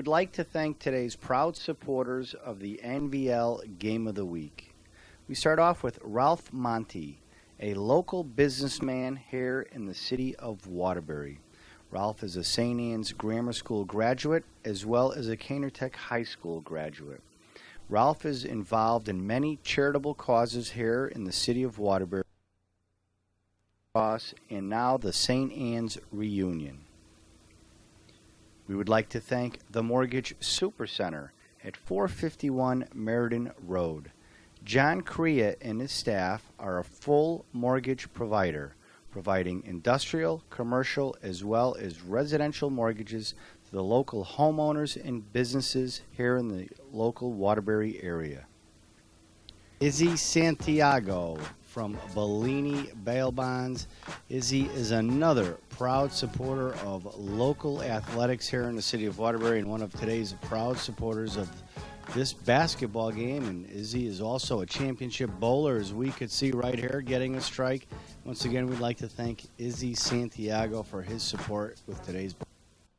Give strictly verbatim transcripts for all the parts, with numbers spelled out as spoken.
would like to thank today's proud supporters of the N V L Game of the Week. We start off with Ralph Monty, a local businessman here in the city of Waterbury. Ralph is a Saint Anne's Grammar School graduate as well as a Canertech High School graduate. Ralph is involved in many charitable causes here in the city of Waterbury and now the Saint Anne's Reunion. We would like to thank the Mortgage Supercenter at four fifty-one Meriden Road. John Correa and his staff are a full mortgage provider, providing industrial, commercial, as well as residential mortgages to the local homeowners and businesses here in the local Waterbury area. Izzy Santiago from Bellini Bail Bonds. Izzy is another proud supporter of local athletics here in the city of Waterbury and one of today's proud supporters of this basketball game. And Izzy is also a championship bowler, as we could see right here, getting a strike. Once again, we'd like to thank Izzy Santiago for his support with today's ball.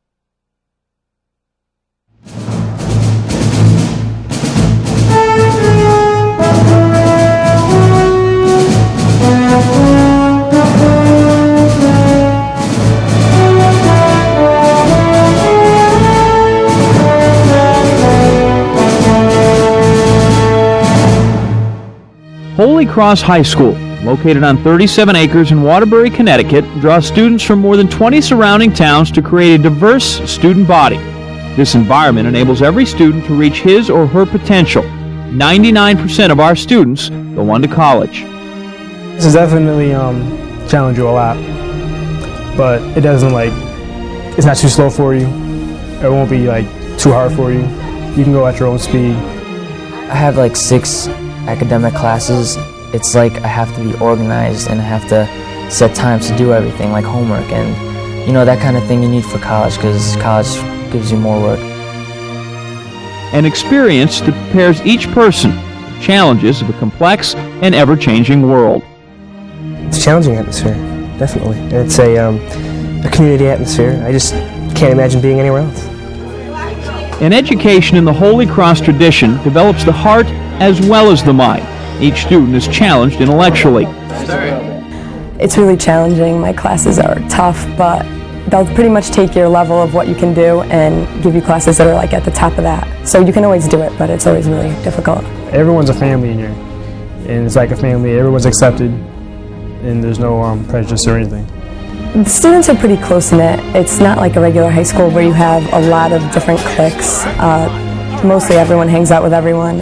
Holy Cross High School, located on thirty-seven acres in Waterbury, Connecticut, draws students from more than twenty surrounding towns to create a diverse student body. This environment enables every student to reach his or her potential. ninety-nine percent of our students go on to college. This is definitely um, challenge you a lot, but it doesn't like, it's not too slow for you. It won't be like too hard for you. You can go at your own speed. I have like six academic classes. It's like I have to be organized and I have to set times to do everything, like homework and you know, that kind of thing you need for college, because college gives you more work. An experience that prepares each person for challenges of a complex and ever-changing world. It's a challenging atmosphere, definitely. And it's a, um, a community atmosphere. I just can't imagine being anywhere else. An education in the Holy Cross tradition develops the heart as well as the mind. Each student is challenged intellectually. It's really challenging. My classes are tough, but they'll pretty much take your level of what you can do and give you classes that are like at the top of that. So you can always do it, but it's always really difficult. Everyone's a family in here, and it's like a family. Everyone's accepted, and there's no um, prejudice or anything. The students are pretty close-knit. It's not like a regular high school where you have a lot of different cliques. Uh, mostly everyone hangs out with everyone.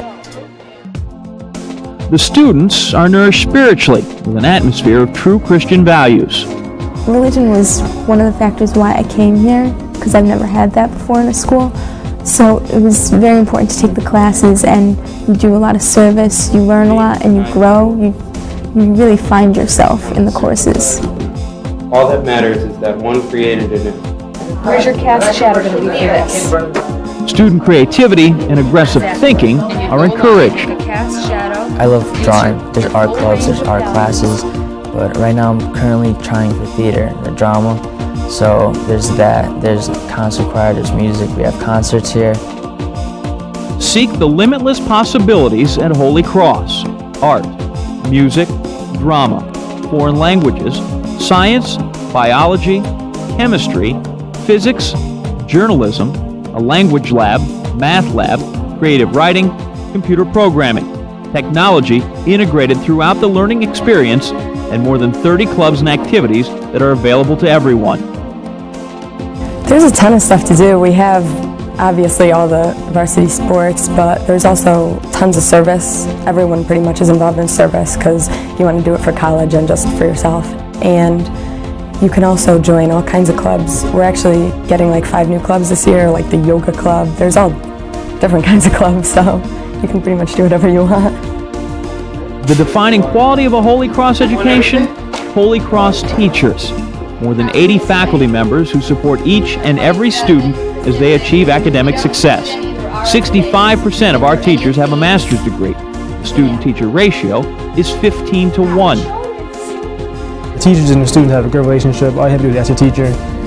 The students are nourished spiritually with an atmosphere of true Christian values. Religion was one of the factors why I came here, because I've never had that before in a school. So it was very important to take the classes, and you do a lot of service, you learn a lot, and you grow. You, you really find yourself in the courses. All that matters is that one created in it. Where's your cast shadow going to be for this? Student creativity and aggressive thinking are encouraged. I love drawing. There's art clubs, there's art classes, but right now I'm currently trying for theater, the drama. So there's that, there's concert choir, there's music, we have concerts here. Seek the limitless possibilities at Holy Cross. Art, music, drama, foreign languages, science, biology, chemistry, physics, journalism, a language lab, math lab, creative writing, computer programming, technology integrated throughout the learning experience, and more than thirty clubs and activities that are available to everyone. There's a ton of stuff to do. We have obviously all the varsity sports, but there's also tons of service. Everyone pretty much is involved in service because you want to do it for college and just for yourself. And you can also join all kinds of clubs. We're actually getting like five new clubs this year, like the yoga club. There's all different kinds of clubs, so you can pretty much do whatever you want. The defining quality of a Holy Cross education? Holy Cross teachers. More than eighty faculty members who support each and every student as they achieve academic success. sixty-five percent of our teachers have a master's degree. The student-teacher ratio is fifteen to one. The teachers and the students have a good relationship. All you have to do is ask your teacher.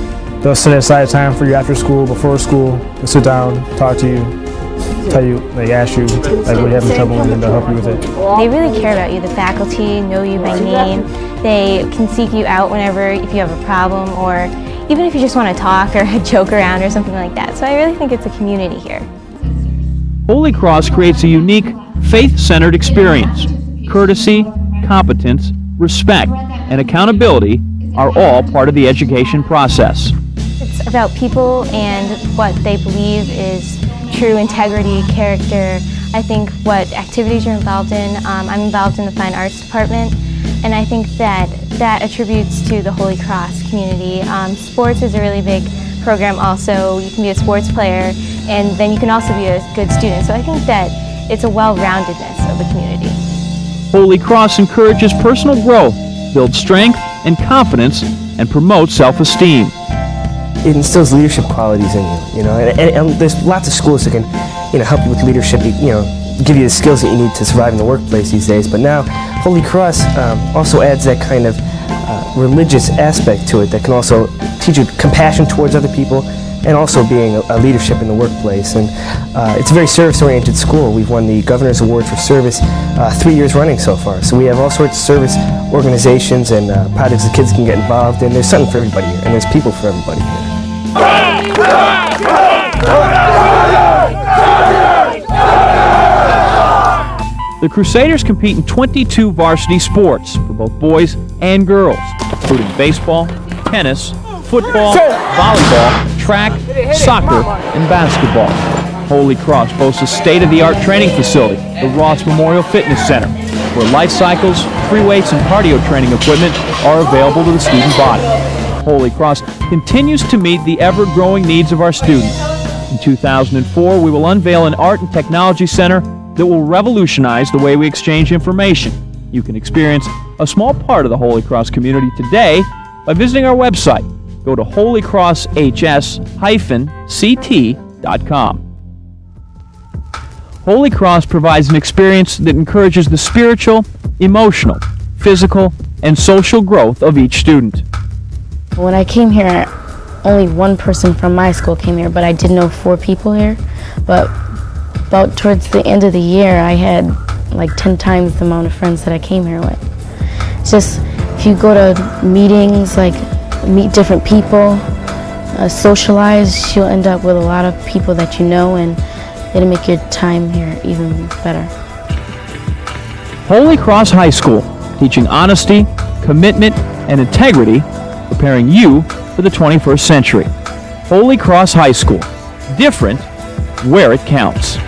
they'll set aside time for you after school, before school, to sit down, talk to you, tell you, like ask you like what you're having trouble with, and they'll help you with it. They really care about you. The faculty know you by name. They can seek you out whenever if you have a problem, or even if you just want to talk or joke around or something like that. So I really think it's a community here. Holy Cross creates a unique, faith-centered experience. Courtesy, competence, respect, and accountability are all part of the education process. It's about people and what they believe is true integrity, character. I think what activities you're involved in. Um, I'm involved in the Fine Arts Department, and I think that that attributes to the Holy Cross community. Um, sports is a really big program also. You can be a sports player, and then you can also be a good student. So I think that it's a well-roundedness of the community. Holy Cross encourages personal growth, builds strength and confidence, and promotes self-esteem. It instills leadership qualities in you, you know, and, and, and there's lots of schools that can, you know, help you with leadership, you know, give you the skills that you need to survive in the workplace these days. But now, Holy Cross um, also adds that kind of uh, religious aspect to it that can also teach you compassion towards other people, and also being a, a leadership in the workplace. And uh, it's a very service-oriented school. We've won the Governor's Award for Service uh, three years running so far. So we have all sorts of service organizations and uh, projects that kids can get involved in. There's something for everybody here, and there's people for everybody here. The Crusaders compete in twenty-two varsity sports for both boys and girls, including baseball, tennis, football, volleyball, track, soccer, and basketball. Holy Cross boasts a state-of-the-art training facility, the Ross Memorial Fitness Center, where life cycles, free weights, and cardio training equipment are available to the student body. Holy Cross continues to meet the ever-growing needs of our students. In two thousand four, we will unveil an art and technology center that will revolutionize the way we exchange information. You can experience a small part of the Holy Cross community today by visiting our website. Go to holy cross h s dash c t dot com. Holy Cross provides an experience that encourages the spiritual, emotional, physical, and social growth of each student. When I came here, only one person from my school came here, but I did know four people here. But about towards the end of the year, I had like ten times the amount of friends that I came here with. It's just, if you go to meetings, like meet different people, uh, socialize, you'll end up with a lot of people that you know, and it'll make your time here even better. Holy Cross High School, teaching honesty, commitment, and integrity, preparing you for the twenty-first century. Holy Cross High School, different where it counts.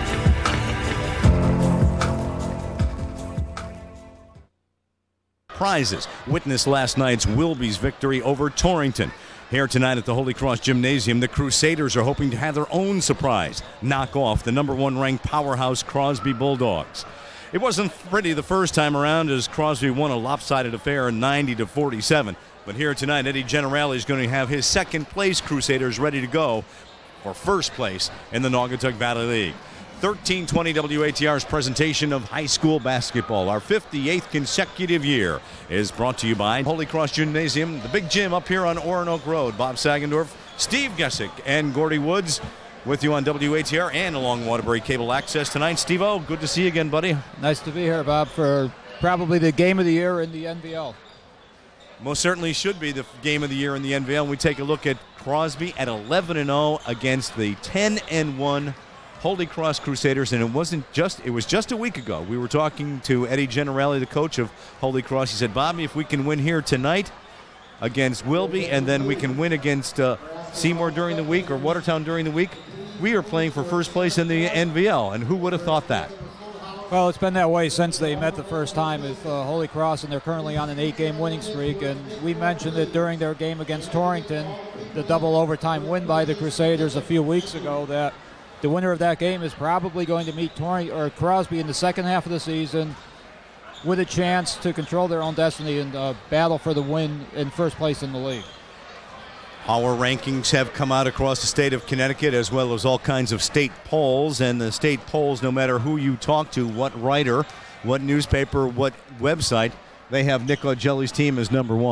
Prizes. Witness last night's Wilby's victory over Torrington. Here tonight at the Holy Cross Gymnasium, the Crusaders are hoping to have their own surprise, knock off the number one ranked powerhouse Crosby Bulldogs. It wasn't pretty the first time around as Crosby won a lopsided affair ninety to forty-seven. But here tonight, Eddie Generali is going to have his second place Crusaders ready to go for first place in the Naugatuck Valley League. thirteen twenty W A T R's presentation of high school basketball, our fifty-eighth consecutive year, is brought to you by Holy Cross Gymnasium, the big gym up here on Oronoke Road. Bob Sagendorf, Steve Gessick, and Gordy Woods with you on W A T R and along Waterbury Cable Access tonight. Steve-O, good to see you again, buddy. Nice to be here, Bob, for probably the game of the year in the N V L. Most certainly should be the game of the year in the N V L. We take a look at Crosby at eleven and oh against the ten and one Holy Cross Crusaders, and it wasn't just, it was just a week ago. We were talking to Eddie Generali, the coach of Holy Cross. He said, Bobby, if we can win here tonight against Wilby, and then we can win against uh, Seymour during the week or Watertown during the week, we are playing for first place in the N V L. And who would have thought that? Well, it's been that way since they met the first time with uh, Holy Cross, and they're currently on an eight-game winning streak. And we mentioned it during their game against Torrington, the double overtime win by the Crusaders a few weeks ago, that the winner of that game is probably going to meet Torrington or Crosby in the second half of the season with a chance to control their own destiny and uh, battle for the win in first place in the league. Our rankings have come out across the state of Connecticut, as well as all kinds of state polls. And the state polls, no matter who you talk to, what writer, what newspaper, what website, they have Nick Augelli's team as number one.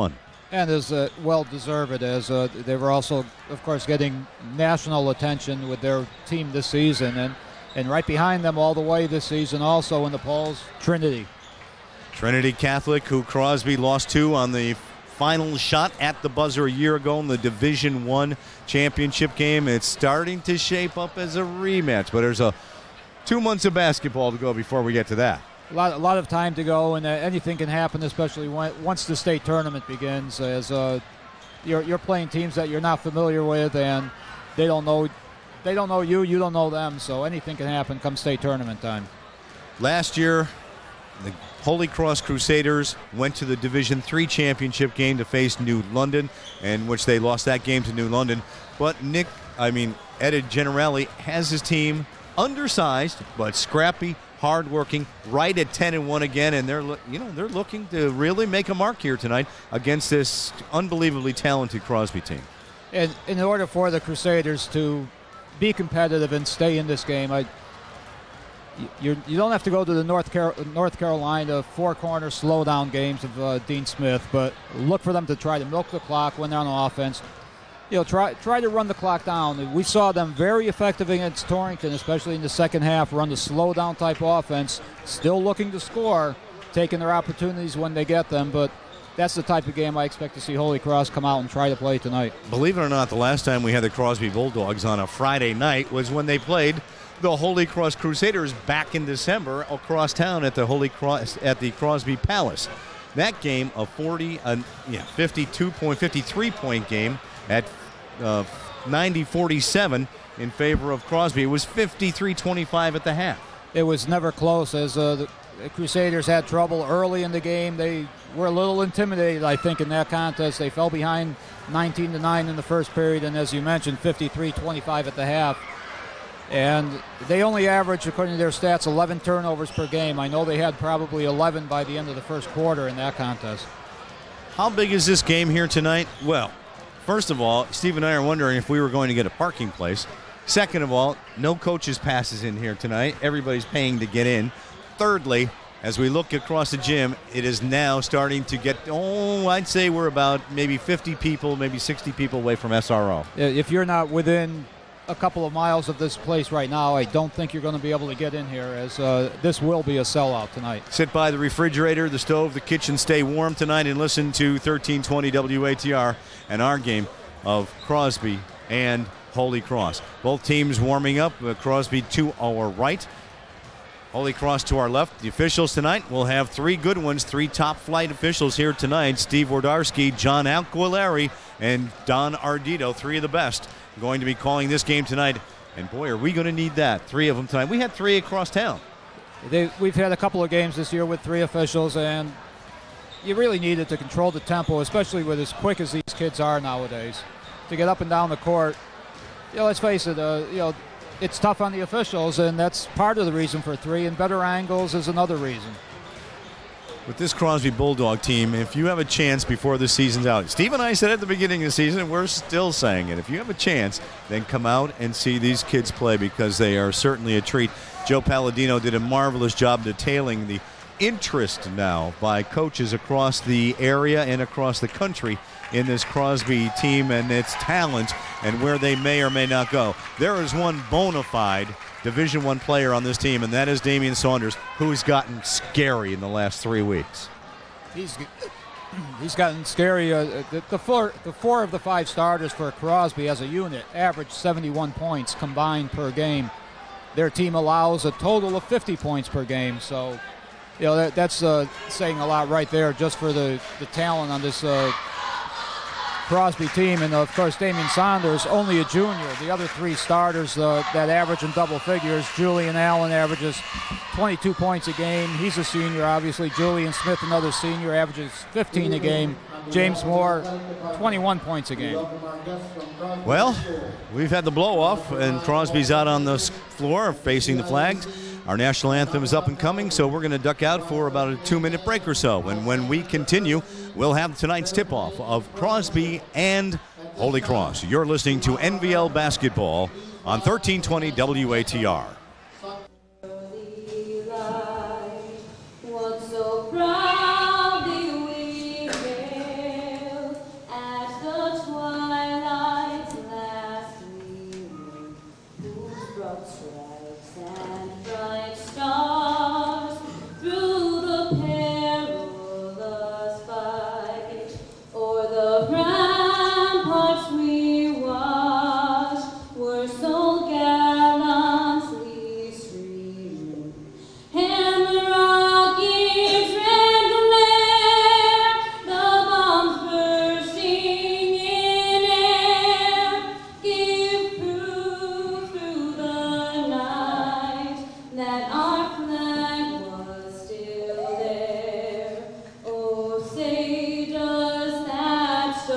And as uh, well deserved as uh, they were also, of course, getting national attention with their team this season. And, and right behind them all the way this season also in the polls, Trinity. Trinity Catholic, who Crosby lost to on the final shot at the buzzer a year ago in the Division One championship game. It's starting to shape up as a rematch, but there's a two months of basketball to go before we get to that. A lot, a lot of time to go, and uh, anything can happen, especially when, once the state tournament begins. As uh, you're, you're playing teams that you're not familiar with, and they don't know, they don't know you, you don't know them. So anything can happen come state tournament time. Last year, the Holy Cross Crusaders went to the Division Three championship game to face New London, in which they lost that game to New London. But Nick, I mean Ed Generali has his team undersized but scrappy, hardworking, right at ten and one again, and they're you know they're looking to really make a mark here tonight against this unbelievably talented Crosby team. And in order for the Crusaders to be competitive and stay in this game, I, you you don't have to go to the North Car North Carolina four corner slow down games of uh, Dean Smith, but look for them to try to milk the clock when they're on offense. You know, try try to run the clock down. We saw them very effective against Torrington, especially in the second half, run the slow down type offense, still looking to score, taking their opportunities when they get them, but that's the type of game I expect to see Holy Cross come out and try to play tonight. Believe it or not, the last time we had the Crosby Bulldogs on a Friday night was when they played the Holy Cross Crusaders back in December across town at the Holy Cross at the Crosby Palace. That game, a forty, uh, yeah, fifty-two point, fifty-three point game at uh, ninety forty-seven in favor of Crosby. It was fifty-three twenty-five at the half. It was never close, as uh, the Crusaders had trouble early in the game. They were a little intimidated, I think, in that contest. They fell behind nineteen to nine in the first period, and as you mentioned, fifty-three twenty-five at the half. And they only averaged, according to their stats, eleven turnovers per game. I know they had probably eleven by the end of the first quarter in that contest. How big is this game here tonight? Well, first of all, Steve and I are wondering if we were going to get a parking place. Second of all, no coaches' passes in here tonight. Everybody's paying to get in. Thirdly, as we look across the gym, it is now starting to get, oh, I'd say we're about maybe fifty people, maybe sixty people away from S R O. If you're not within a couple of miles of this place right now, I don't think you're going to be able to get in here, as uh, this will be a sellout tonight. Sit by the refrigerator, the stove, the kitchen, stay warm tonight, and listen to thirteen twenty W A T R and our game of Crosby and Holy Cross. Both teams warming up. Uh, Crosby to our right, Holy Cross to our left. The officials tonight, we'll have three good ones, three top-flight officials here tonight. Steve Wardarski, John Alquilari, and Don Ardito, three of the best, going to be calling this game tonight. And boy, are we going to need that. Three of them tonight. We had three across town. They, we've had a couple of games this year with three officials, and you really need it to control the tempo, especially with as quick as these kids are nowadays, to get up and down the court. You know, let's face it, uh, you know, it's tough on the officials, and that's part of the reason for three, and better angles is another reason. With this Crosby Bulldog team, if you have a chance before the season's out, Steve and I said at the beginning of the season, and we're still saying it, if you have a chance, then come out and see these kids play, because they are certainly a treat. Joe Palladino did a marvelous job detailing the interest now by coaches across the area and across the country in this Crosby team and its talent and where they may or may not go. There is one bona fide Division One player on this team, and that is Damian Saunders, who's gotten scary in the last three weeks. He's he's gotten scary. Uh, the, the, four, the four of the five starters for Crosby as a unit average seventy-one points combined per game. Their team allows a total of fifty points per game. So, you know, that, that's uh, saying a lot right there just for the, the talent on this uh, Crosby team. And, uh, of course, Damian Saunders, only a junior. The other three starters uh, that average in double figures, Julian Allen averages twenty-two points a game. He's a senior, obviously. Julian Smith, another senior, averages fifteen a game. James Moore, twenty-one points a game. Well, we've had the blow-off, and Crosby's out on the floor facing the flags. Our national anthem is up and coming, so we're going to duck out for about a two-minute break or so. And when we continue, we'll have tonight's tip-off of Crosby and Holy Cross. You're listening to N V L Basketball on thirteen twenty W A T R.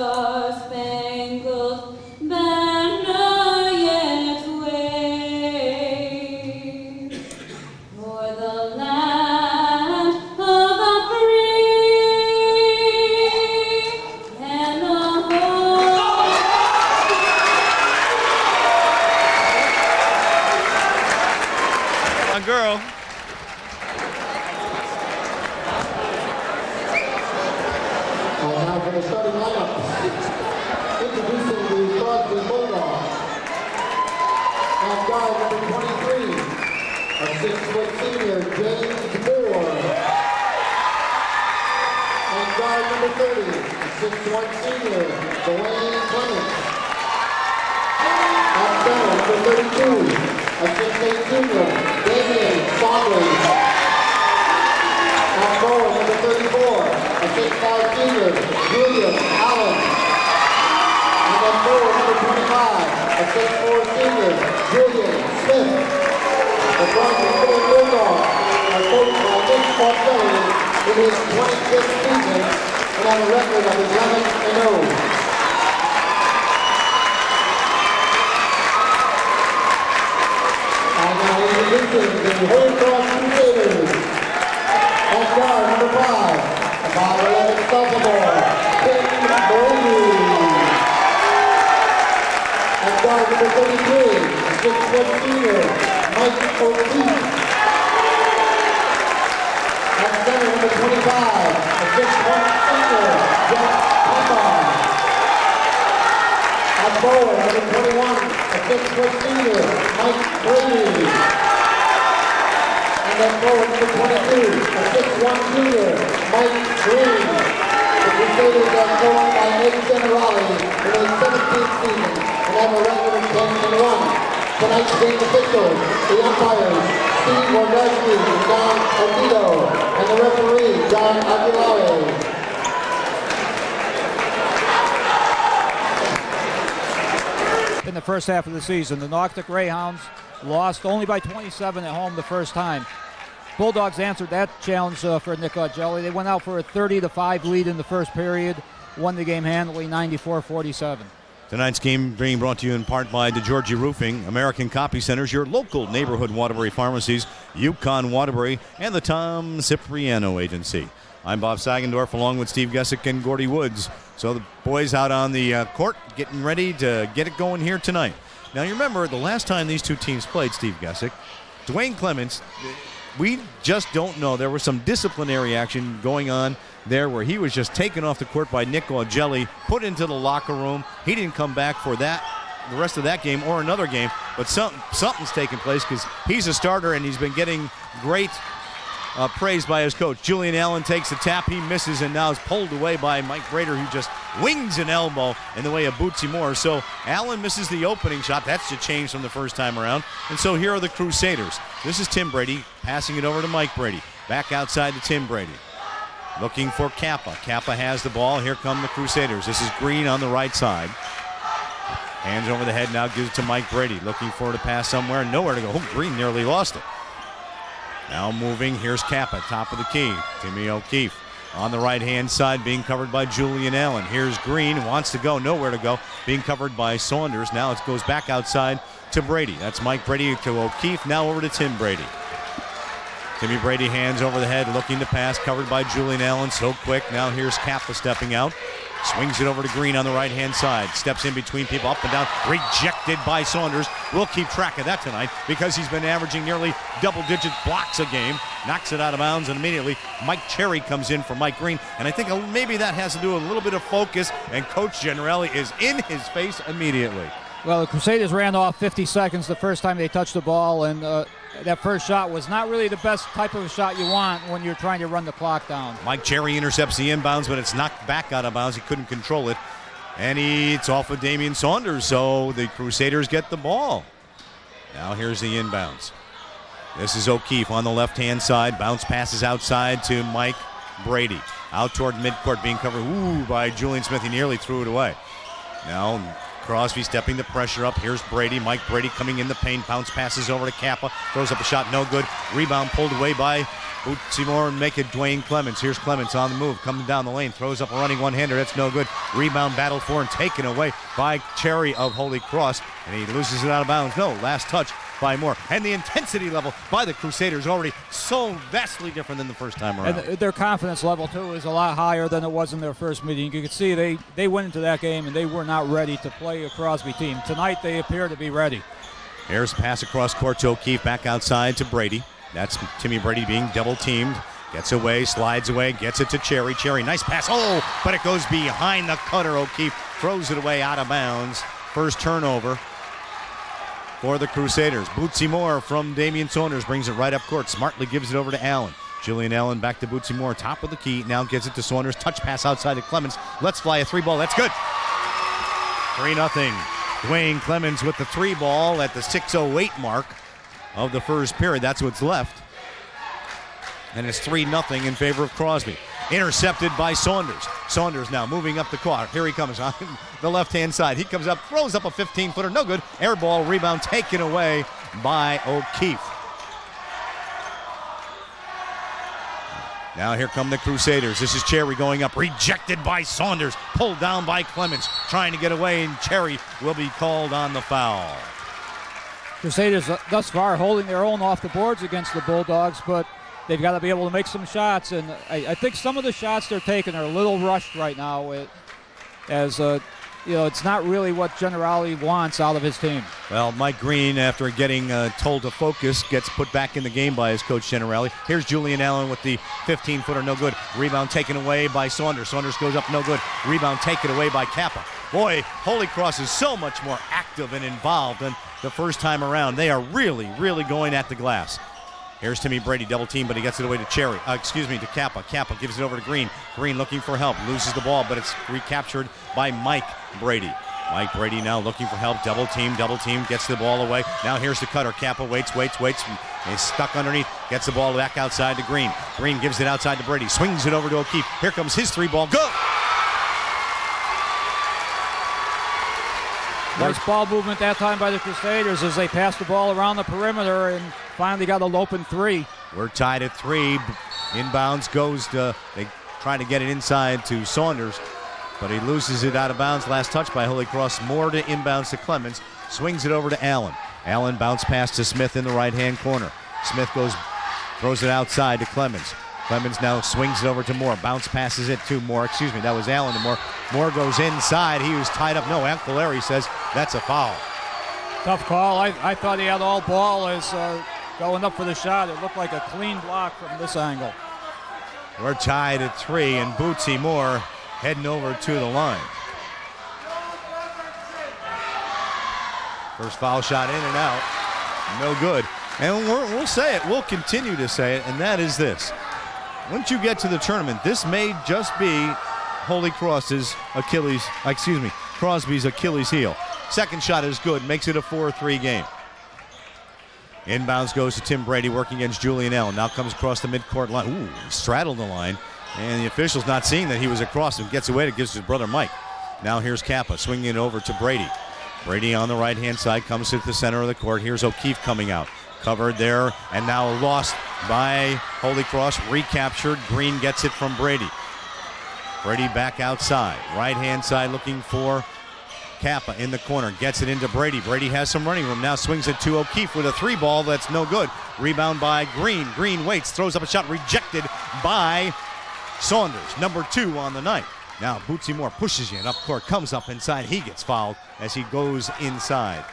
Star-Spangled Banner yet wave for the land of the free and the home. Come on, girl. Now for the starting lineup, introducing the Crosby Bulldogs. On guard number twenty-three, a six-foot senior, James Moore. On guard number thirty, a six-one senior, Dwayne Clements. On center number thirty-two, a six-eight junior, Damian Saunders. On forward number thirty-four, a six-five senior, William Allen. And then forward number twenty-five, a six-four senior, Julian Smith. The Crosby Bulldogs are coached by Nick Marcelli in his twenty-fifth season and on a record of eleven and oh. And now introducing the Holy Cross Crusaders. On guard number five, about eleven sophomore, Tim Brady. On guard number thirty-three, six-foot senior, Mike O'Keefe. On center number twenty-five, a six-foot senior, Jeff Papa. On forward number twenty-one, a six-foot senior, Mike Brady. And then forward number twenty-two, a six-one junior, Mike Green. The Crusaders are coached by Nick Generali in his seventeenth season and have a record of ten and one. Tonight's game officials, the umpires, Steve Wardowski and Don Odito, and the referee, John Aguilare. In the first half of the season, the Nautica Greyhounds lost only by twenty-seven at home the first time. Bulldogs answered that challenge uh, for Nick Jelly. They went out for a thirty to five lead in the first period, won the game handily ninety-four forty-seven. Tonight's game being brought to you in part by DeGiorgi Roofing, American Copy Centers, your local neighborhood Waterbury pharmacies, Yukon Waterbury, and the Tom Cipriano Agency. I'm Bob Sagendorf along with Steve Gessick and Gordy Woods. So the boys out on the uh, court getting ready to get it going here tonight. Now you remember the last time these two teams played, Steve Gessick, Dwayne Clements, we just don't know. There was some disciplinary action going on there where he was just taken off the court by Nick Augelli, put into the locker room. He didn't come back for that, the rest of that game or another game, but some, something's taken place because he's a starter and he's been getting great uh, praise by his coach. Julian Allen takes the tap, he misses, and now is pulled away by Mike Brader, who just wings an elbow in the way of Bootsy Moore. So Allen misses the opening shot. That's a change from the first time around. And so here are the Crusaders. This is Tim Brady passing it over to Mike Brady. Back outside to Tim Brady. Looking for Kappa. Kappa has the ball. Here come the Crusaders. This is Green on the right side. Hands over the head, now gives it to Mike Brady. Looking for it to pass somewhere. Nowhere to go. Oh, Green nearly lost it. Now moving, here's Kappa, top of the key. Timmy O'Keefe on the right-hand side, being covered by Julian Allen. Here's Green, wants to go, nowhere to go, being covered by Saunders. Now it goes back outside to Brady. That's Mike Brady to O'Keefe, now over to Tim Brady. Timmy Brady hands over the head, looking to pass, covered by Julian Allen, so quick. Now here's Kappa stepping out. Swings it over to Green on the right-hand side. Steps in between people, up and down. Rejected by Saunders. We'll keep track of that tonight because he's been averaging nearly double-digit blocks a game. Knocks it out of bounds, and immediately Mike Cherry comes in for Mike Green. And I think maybe that has to do with a little bit of focus, and Coach Generelli is in his face immediately. Well, the Crusaders ran off fifty seconds the first time they touched the ball, and uh, that first shot was not really the best type of a shot you want when you're trying to run the clock down. Mike Cherry intercepts the inbounds, but it's knocked back out of bounds. He couldn't control it. And he, it's off of Damian Saunders, so the Crusaders get the ball. Now here's the inbounds. This is O'Keefe on the left-hand side. Bounce passes outside to Mike Brady. Out toward midcourt, being covered ooh, by Julian Smith. He nearly threw it away. Now Crosby stepping the pressure up. Here's Brady. Mike Brady coming in the paint. Bounce passes over to Kappa. Throws up a shot. No good. Rebound pulled away by Seymour and make it Dwayne Clemens. Here's Clemens on the move. Coming down the lane. Throws up a running one-hander. That's no good. Rebound battle for and taken away by Cherry of Holy Cross. And he loses it out of bounds. No, last touch by Moore. And the intensity level by the Crusaders already so vastly different than the first time around. And their confidence level, too, is a lot higher than it was in their first meeting. You could see they, they went into that game and they were not ready to play a Crosby team. Tonight they appear to be ready. Here's a pass across court to O'Keefe. Back outside to Brady. That's Timmy Brady being double-teamed. Gets away, slides away, gets it to Cherry. Cherry, nice pass. Oh, but it goes behind the cutter. O'Keefe throws it away out of bounds. First turnover for the Crusaders. Bootsy Moore from Damian Saunders brings it right up court. Smartly gives it over to Allen. Julian Allen back to Bootsy Moore. Top of the key. Now gets it to Saunders. Touch pass outside to Clemens. Let's fly a three ball. That's good. three nothing. Dwayne Clemens with the three ball at the six oh eight mark of the first period. That's what's left. And it's three nothing in favor of Crosby. Intercepted by Saunders. Saunders now moving up the court. Here he comes on the left-hand side. He comes up, throws up a fifteen-footer. No good. Air ball rebound taken away by O'Keefe. Now here come the Crusaders. This is Cherry going up. Rejected by Saunders. Pulled down by Clemens. Trying to get away, and Cherry will be called on the foul. Crusaders thus far holding their own off the boards against the Bulldogs, but they've got to be able to make some shots, and I, I think some of the shots they're taking are a little rushed right now. It, as uh, you know, it's not really what Generali wants out of his team. Well, Mike Green, after getting uh, told to focus, gets put back in the game by his coach Generali. Here's Julian Allen with the fifteen-footer, no good. Rebound taken away by Saunders. Saunders goes up, no good. Rebound taken away by Kappa. Boy, Holy Cross is so much more active and involved than the first time around. They are really, really going at the glass. Here's Timmy Brady, double team, but he gets it away to Cherry. Uh, excuse me, to Kappa. Kappa gives it over to Green. Green looking for help, loses the ball, but it's recaptured by Mike Brady. Mike Brady now looking for help, double team, double team, gets the ball away. Now here's the cutter. Kappa waits, waits, waits. He's stuck underneath, gets the ball back outside to Green. Green gives it outside to Brady, swings it over to O'Keefe. Here comes his three ball, go! Nice ball movement that time by the Crusaders as they pass the ball around the perimeter and finally got an open three. We're tied at three. Inbounds goes to, they try to get it inside to Saunders, but he loses it out of bounds. Last touch by Holy Cross. More to inbounds to Clemens. Swings it over to Allen. Allen bounce pass to Smith in the right-hand corner. Smith goes, throws it outside to Clemens. Clemens now swings it over to Moore. Bounce passes it to Moore. Excuse me, that was Allen to Moore. Moore goes inside. He was tied up. No, Anquilleri says that's a foul. Tough call. I, I thought he had all ball as uh, going up for the shot. It looked like a clean block from this angle. We're tied at three, and Bootsy Moore heading over to the line. First foul shot in and out. No good. And we're, we'll say it. We'll continue to say it, and that is this. Once you get to the tournament, this may just be Holy Cross's Achilles, excuse me, Crosby's Achilles heel. Second shot is good, makes it a four three game. Inbounds goes to Tim Brady working against Julian Allen. Now comes across the midcourt line. Ooh, straddled the line. And the official's not seeing that he was across and gets away. It gives his brother Mike. Now here's Kappa swinging it over to Brady. Brady on the right-hand side comes to the center of the court. Here's O'Keefe coming out. Covered there and now lost by Holy Cross. Recaptured. Green gets it from Brady. Brady back outside. Right-hand side looking for Kappa in the corner. Gets it into Brady. Brady has some running room. Now swings it to O'Keefe with a three ball. That's no good. Rebound by Green. Green waits. Throws up a shot. Rejected by Saunders. Number two on the night. Now Bootsy Moore pushes in up court. Comes up inside. He gets fouled as he goes inside.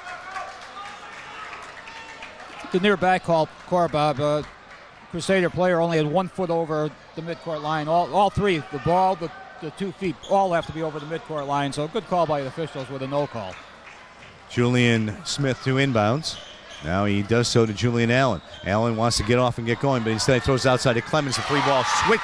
The near back call, court, Bob. Uh, Crusader player only had one foot over the midcourt line. All, all three, the ball, the, the two feet, all have to be over the midcourt line. So good call by the officials with a no call. Julian Smith to inbounds. Now he does so to Julian Allen. Allen wants to get off and get going, but instead he throws outside to Clemens. A three ball switch.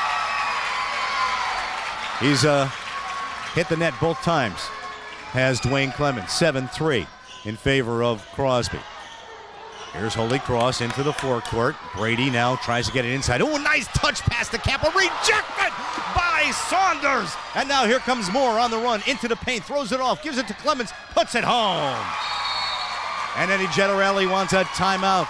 He's uh, hit the net both times. Has Dwayne Clemens. seven three in favor of Crosby. Here's Holy Cross into the forecourt. Brady now tries to get it inside. Oh, nice touch pass to Kappa. Rejected by by Saunders. And now here comes Moore on the run into the paint, throws it off, gives it to Clemens, puts it home. And Eddie Gettarelli wants a timeout.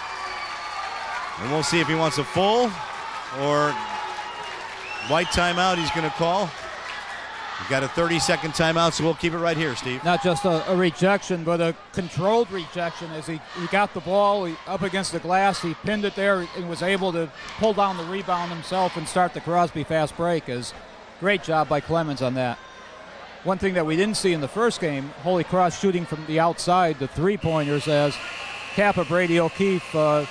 And we'll see if he wants a full or white timeout he's going to call. We've got a thirty-second timeout, so we'll keep it right here, Steve. Not just a, a rejection, but a controlled rejection. As he, he got the ball he, up against the glass, he pinned it there and was able to pull down the rebound himself and start the Crosby fast break. Is great job by Clemens on that. One thing that we didn't see in the first game, Holy Cross shooting from the outside, the three-pointers, as Kappa, Brady, O'Keefe, uh,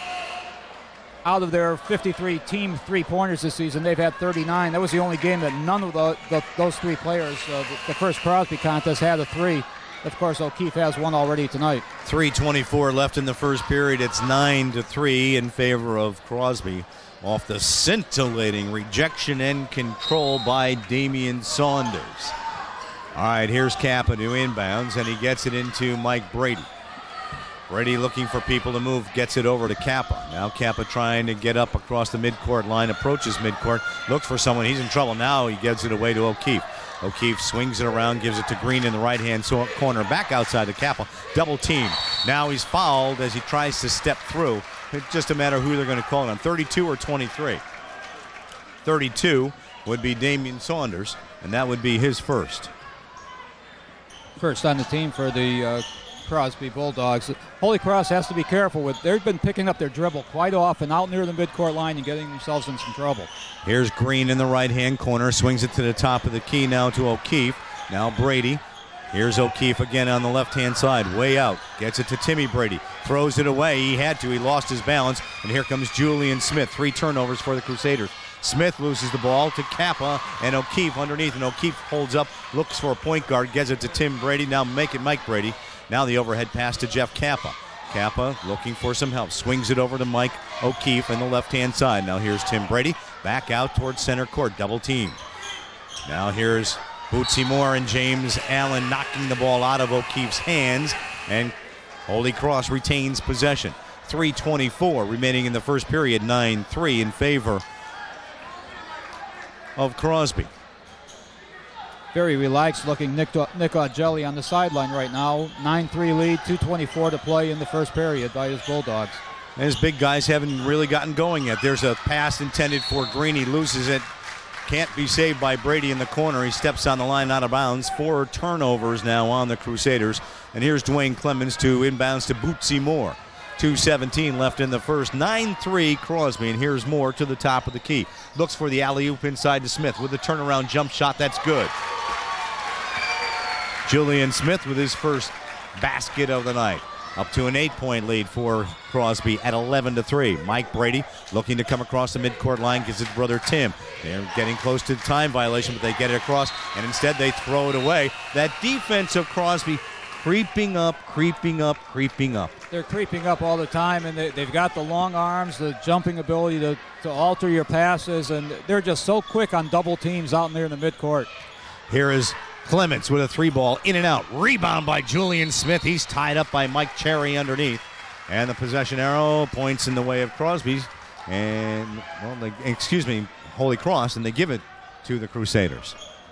out of their fifty-three team three-pointers this season, they've had thirty-nine. That was the only game that none of the, the, those three players, uh, the, the first Crosby contest, had a three. Of course, O'Keefe has one already tonight. three twenty-four left in the first period. It's nine to three in favor of Crosby off the scintillating rejection and control by Damian Saunders. All right, here's Kappa to inbounds, and he gets it into Mike Brady. Brady looking for people to move, gets it over to Kappa. Now Kappa trying to get up across the midcourt line, approaches midcourt, looks for someone. He's in trouble. Now he gives it away to O'Keefe. O'Keefe swings it around, gives it to Green in the right-hand corner, back outside to Kappa. Double team. Now he's fouled as he tries to step through. It's just a matter of who they're going to call it on, thirty-two or twenty-three. thirty-two would be Damian Saunders, and that would be his first. First on the team for the uh, Crosby Bulldogs. Holy Cross has to be careful with. They've been picking up their dribble quite often out near the midcourt line and getting themselves in some trouble. Here's Green in the right-hand corner, swings it to the top of the key now to O'Keefe. Now Brady. Here's O'Keefe again on the left-hand side, way out. Gets it to Timmy Brady. Throws it away. He had to. He lost his balance. And here comes Julian Smith. Three turnovers for the Crusaders. Smith loses the ball to Kappa and O'Keefe underneath. And O'Keefe holds up, looks for a point guard, gets it to Tim Brady. Now make it Mike Brady. Now the overhead pass to Jeff Kappa. Kappa looking for some help. Swings it over to Mike O'Keefe on the left-hand side. Now here's Tim Brady. Back out towards center court. Double team. Now here's Bootsy Moore and James Allen knocking the ball out of O'Keefe's hands. And Holy Cross retains possession. three twenty-four remaining in the first period. nine three in favor of Crosby. Very relaxed looking Nick, Nick Augelli on the sideline right now. nine three lead, two twenty-four to play in the first period by his Bulldogs. And his big guys haven't really gotten going yet. There's a pass intended for Green. He loses it. Can't be saved by Brady in the corner. He steps on the line out of bounds. Four turnovers now on the Crusaders. And here's Dwayne Clemens to inbounds to Bootsy Moore. two seventeen left in the first. nine three Crosby, and here's Moore to the top of the key. Looks for the alley-oop inside to Smith with a turnaround jump shot. That's good. Julian Smith with his first basket of the night. Up to an eight-point lead for Crosby at eleven to three. Mike Brady looking to come across the midcourt line, gives his brother Tim. They're getting close to the time violation, but they get it across, and instead they throw it away. That defense of Crosby creeping up, creeping up, creeping up. They're creeping up all the time, and they, they've got the long arms, the jumping ability to, to alter your passes, and they're just so quick on double teams out there in the midcourt. Here is Clements with a three ball in and out. Rebound by Julian Smith. He's tied up by Mike Cherry underneath. And the possession arrow points in the way of Crosby's. And, well, they, excuse me, Holy Cross, and they give it to the Crusaders.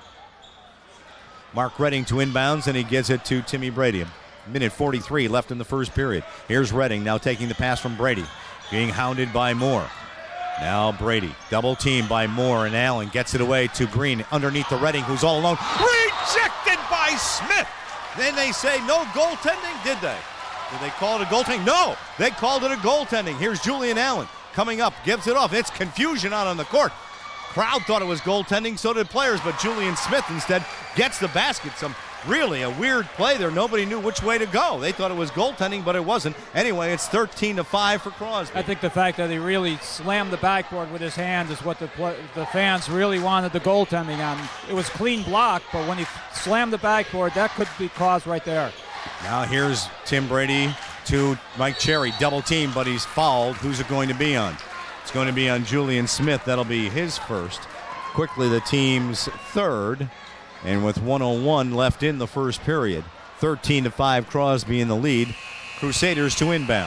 Mark Redding to inbounds, and he gives it to Timmy Brady. minute forty-three left in the first period. Here's Redding now taking the pass from Brady. Being hounded by Moore. Now Brady, double team by Moore, and Allen gets it away to Green underneath the Redding, who's all alone. Rejected by Smith. Then they say no goaltending, did they? Did they call it a goaltending? No, they called it a goaltending. Here's Julian Allen coming up, gives it off. It's confusion out on the court. Crowd thought it was goaltending, so did players, but Julian Smith instead gets the basket. Some really a weird play there. Nobody knew which way to go. They thought it was goaltending, but it wasn't. Anyway, it's thirteen to five for Crosby. I think the fact that he really slammed the backboard with his hand is what the play, the fans really wanted the goaltending on. It was clean block, but when he slammed the backboard, that could be caused right there. Now here's Tim Brady to Mike Cherry. Double team, but he's fouled. Who's it going to be on? It's going to be on Julian Smith. That'll be his first. Quickly the team's third. And with one oh one left in the first period, thirteen to five Crosby in the lead. Crusaders to inbound.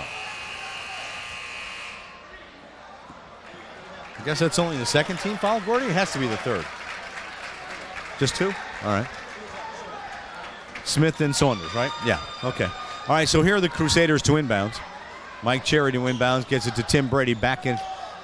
I guess that's only the second team foul, Gordy? It has to be the third. Just two? All right. Smith and Saunders, right? Yeah, okay. All right, so here are the Crusaders to inbounds. Mike Cherry to inbounds, gets it to Tim Brady back in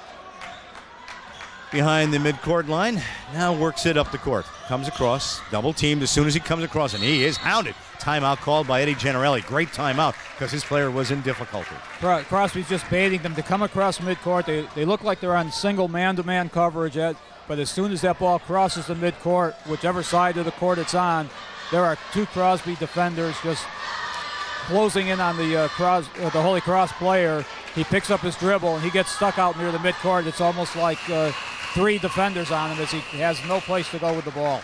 behind the midcourt line. Now works it up the court. Comes across, double teamed as soon as he comes across, and he is hounded. Timeout called by Eddie Gennarelli. Great timeout because his player was in difficulty. Crosby's just baiting them to come across midcourt. They, they look like they're on single man-to-man coverage, Ed, but as soon as that ball crosses the midcourt, whichever side of the court it's on, there are two Crosby defenders just closing in on the uh, Cros uh, the Holy Cross player. He picks up his dribble and he gets stuck out near the midcourt. It's almost like uh, three defenders on him as he has no place to go with the ball.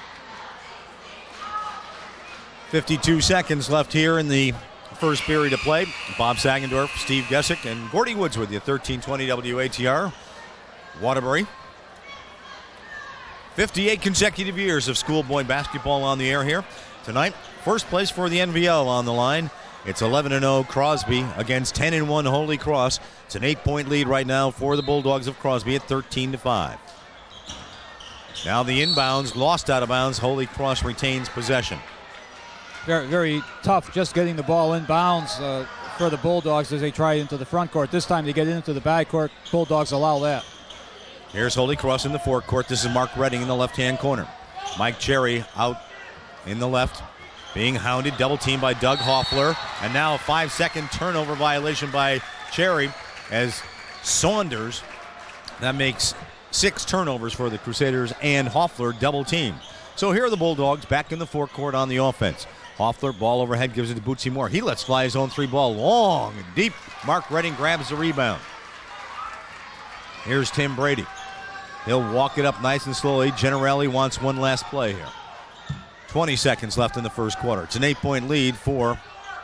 fifty-two seconds left here in the first period of play. Bob Sagendorf, Steve Gessick, and Gordy Woods with you. thirteen twenty W A T R. Waterbury. fifty-eight consecutive years of schoolboy basketball on the air here. Tonight, first place for the N V L on the line. It's eleven and oh Crosby against ten and one Holy Cross. It's an eight-point lead right now for the Bulldogs of Crosby at thirteen to five. Now the inbounds, lost out of bounds. Holy Cross retains possession. Very, very tough just getting the ball inbounds uh, for the Bulldogs as they try into the front court. This time they get into the back court. Bulldogs allow that. Here's Holy Cross in the forecourt. This is Mark Redding in the left-hand corner. Mike Cherry out in the left, being hounded, double teamed by Doug Hoffler. And now a five-second turnover violation by Cherry as Saunders. That makes six turnovers for the Crusaders and Hoffler double teamed. So here are the Bulldogs back in the forecourt on the offense. Hoffler, ball overhead, gives it to Bootsy Moore. He lets fly his own three ball long and deep. Mark Redding grabs the rebound. Here's Tim Brady. He'll walk it up nice and slowly. Gennarelli wants one last play here. twenty seconds left in the first quarter. It's an eight-point lead for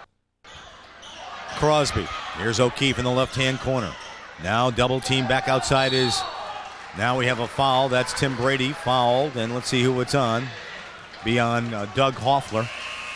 Crosby. Here's O'Keefe in the left-hand corner. Now double team back outside is, now we have a foul. That's Tim Brady fouled, and let's see who it's on. Be on uh, Doug Hoffler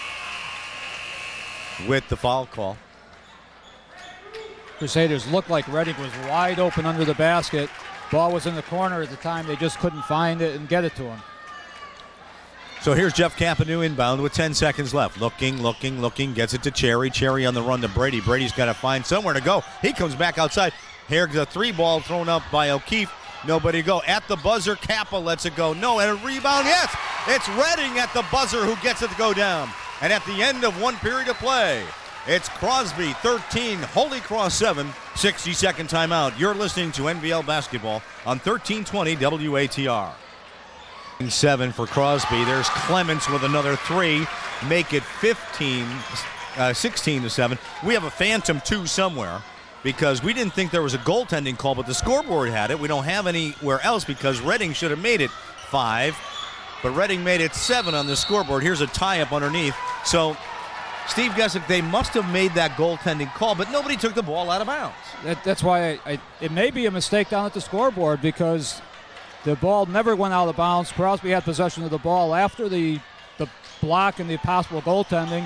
with the foul call. Crusaders looked like Redding was wide open under the basket. Ball was in the corner at the time. They just couldn't find it and get it to him. So here's Jeff Campanue inbound with ten seconds left. Looking, looking, looking. Gets it to Cherry. Cherry on the run to Brady. Brady's got to find somewhere to go. He comes back outside. Here's a three ball thrown up by O'Keefe. Nobody to go. At the buzzer, Kappa lets it go. No, and a rebound, yes. It's Redding at the buzzer who gets it to go down. And at the end of one period of play, it's Crosby thirteen, Holy Cross seven, sixty-second timeout. You're listening to N V L basketball on thirteen twenty W A T R. seven for Crosby. There's Clements with another three. Make it fifteen, uh, sixteen to seven. We have a phantom two somewhere because we didn't think there was a goaltending call, but the scoreboard had it. We don't have anywhere else because Redding should have made it five, but Redding made it seven on the scoreboard. Here's a tie-up underneath. So Steve Gessick, they must have made that goaltending call, but nobody took the ball out of bounds. That, that's why I, I, it may be a mistake down at the scoreboard because the ball never went out of bounds. Crosby had possession of the ball after the, the block and the possible goaltending.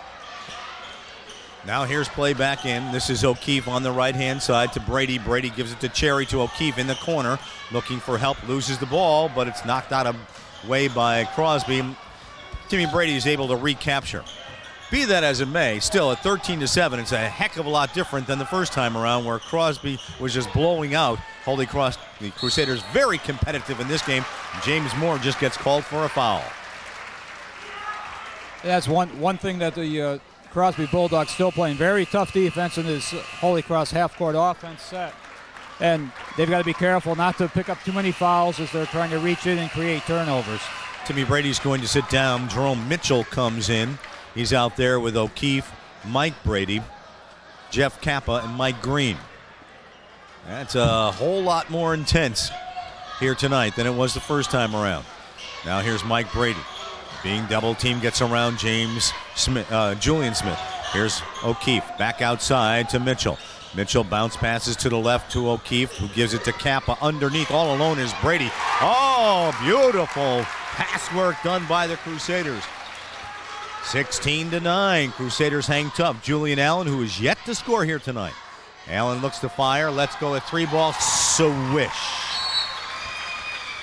Now here's play back in. This is O'Keefe on the right-hand side to Brady. Brady gives it to Cherry to O'Keefe in the corner. Looking for help, loses the ball, but it's knocked out of way by Crosby. Timmy Brady is able to recapture. Be that as it may, still at thirteen to seven, it's a heck of a lot different than the first time around where Crosby was just blowing out Holy Cross. The Crusaders very competitive in this game. James Moore just gets called for a foul. That's one, one thing that the uh, Crosby Bulldogs still playing very tough defense in this Holy Cross half-court offense set. And they've got to be careful not to pick up too many fouls as they're trying to reach in and create turnovers. Timmy Brady's going to sit down. Jerome Mitchell comes in. He's out there with O'Keefe, Mike Brady, Jeff Kappa, and Mike Green. That's a whole lot more intense here tonight than it was the first time around. Now here's Mike Brady. Being double teamed, gets around James Smith, uh, Julian Smith. Here's O'Keefe back outside to Mitchell. Mitchell bounce passes to the left to O'Keefe, who gives it to Kappa. Underneath, all alone is Brady. Oh, beautiful pass work done by the Crusaders. sixteen to nine. Crusaders hang tough. Julian Allen, who is yet to score here tonight. Allen looks to fire. Let's go a three ball. Swish.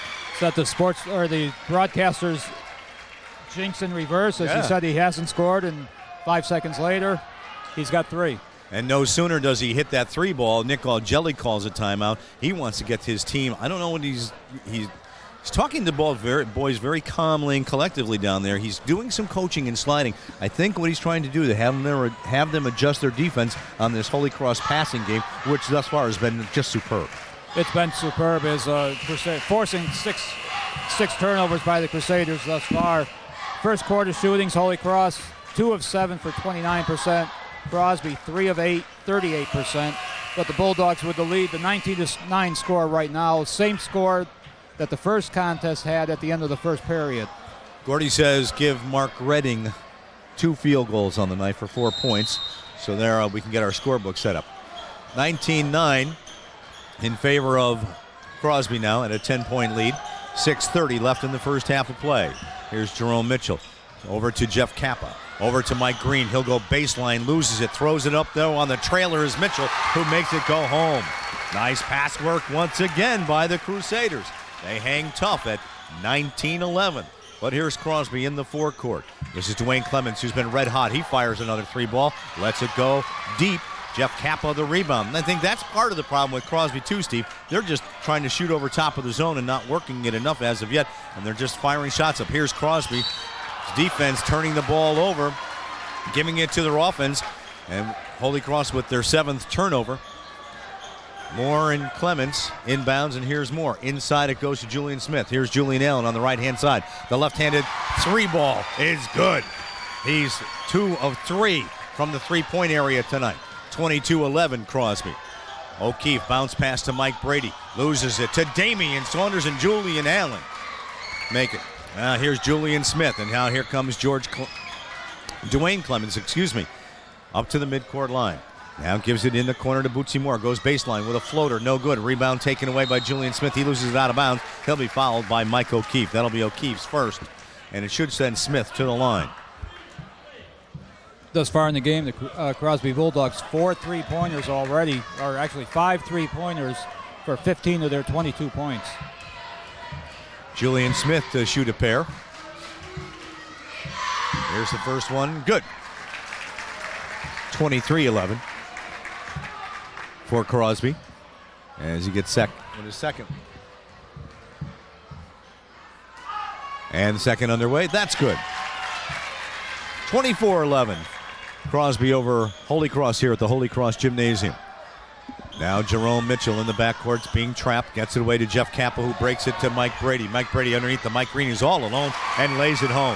Set the sports or the broadcasters jinx in reverse, as Yeah. he said he hasn't scored, and five seconds later, he's got three. And no sooner does he hit that three ball, Nick Jelly calls a timeout. He wants to get his team. I don't know what he's he's he's talking to ball very, boys very calmly and collectively down there. He's doing some coaching and sliding. I think what he's trying to do to have them have them adjust their defense on this Holy Cross passing game, which thus far has been just superb. It's been superb, as uh, Crusade, forcing six six turnovers by the Crusaders thus far. First quarter shootings, Holy Cross two of seven for twenty-nine percent. Crosby three of eight, thirty-eight percent. But the Bulldogs with the lead, the nineteen to nine score right now, same score that the first contest had at the end of the first period. Gordy says give Mark Redding two field goals on the night for four points. So there uh, we can get our scorebook set up. nineteen nine in favor of Crosby now at a ten-point lead. six thirty left in the first half of play. Here's Jerome Mitchell. Over to Jeff Kappa. Over to Mike Green. He'll go baseline, loses it, throws it up though on the trailer is Mitchell, who makes it go home. Nice pass work once again by the Crusaders. They hang tough at nineteen eleven. But here's Crosby in the forecourt. This is Dwayne Clements, who's been red hot. He fires another three ball, lets it go deep. Jeff Kappa the rebound. And I think that's part of the problem with Crosby too, Steve. They're just trying to shoot over top of the zone and not working it enough as of yet, and they're just firing shots up. Here's Crosby. Defense turning the ball over, giving it to their offense, and Holy Cross with their seventh turnover. Moore and Clements inbounds, and here's Moore. Inside it goes to Julian Smith. Here's Julian Allen on the right-hand side. The left-handed three ball is good. He's two of three from the three-point area tonight. twenty-two eleven Crosby. O'Keefe bounce pass to Mike Brady. Loses it to Damian Saunders and Julian Allen. Make it. Now here's Julian Smith, and now here comes George Cle- Dwayne Clements, excuse me, up to the midcourt line. Now gives it in the corner to Bootsy Moore. Goes baseline with a floater, no good. Rebound taken away by Julian Smith. He loses it out of bounds. He'll be fouled by Mike O'Keefe. That'll be O'Keefe's first, and it should send Smith to the line. Thus far in the game, the uh, Crosby Bulldogs four three-pointers already, or actually five three-pointers for fifteen of their twenty-two points. Julian Smith to shoot a pair. Here's the first one. Good. twenty-three eleven for Crosby as he gets sec with his second. And second underway. That's good. twenty-four eleven. Crosby over Holy Cross here at the Holy Cross Gymnasium. Now Jerome Mitchell in the backcourt's being trapped. Gets it away to Jeff Kappa, who breaks it to Mike Brady. Mike Brady underneath the Mike Green is all alone and lays it home.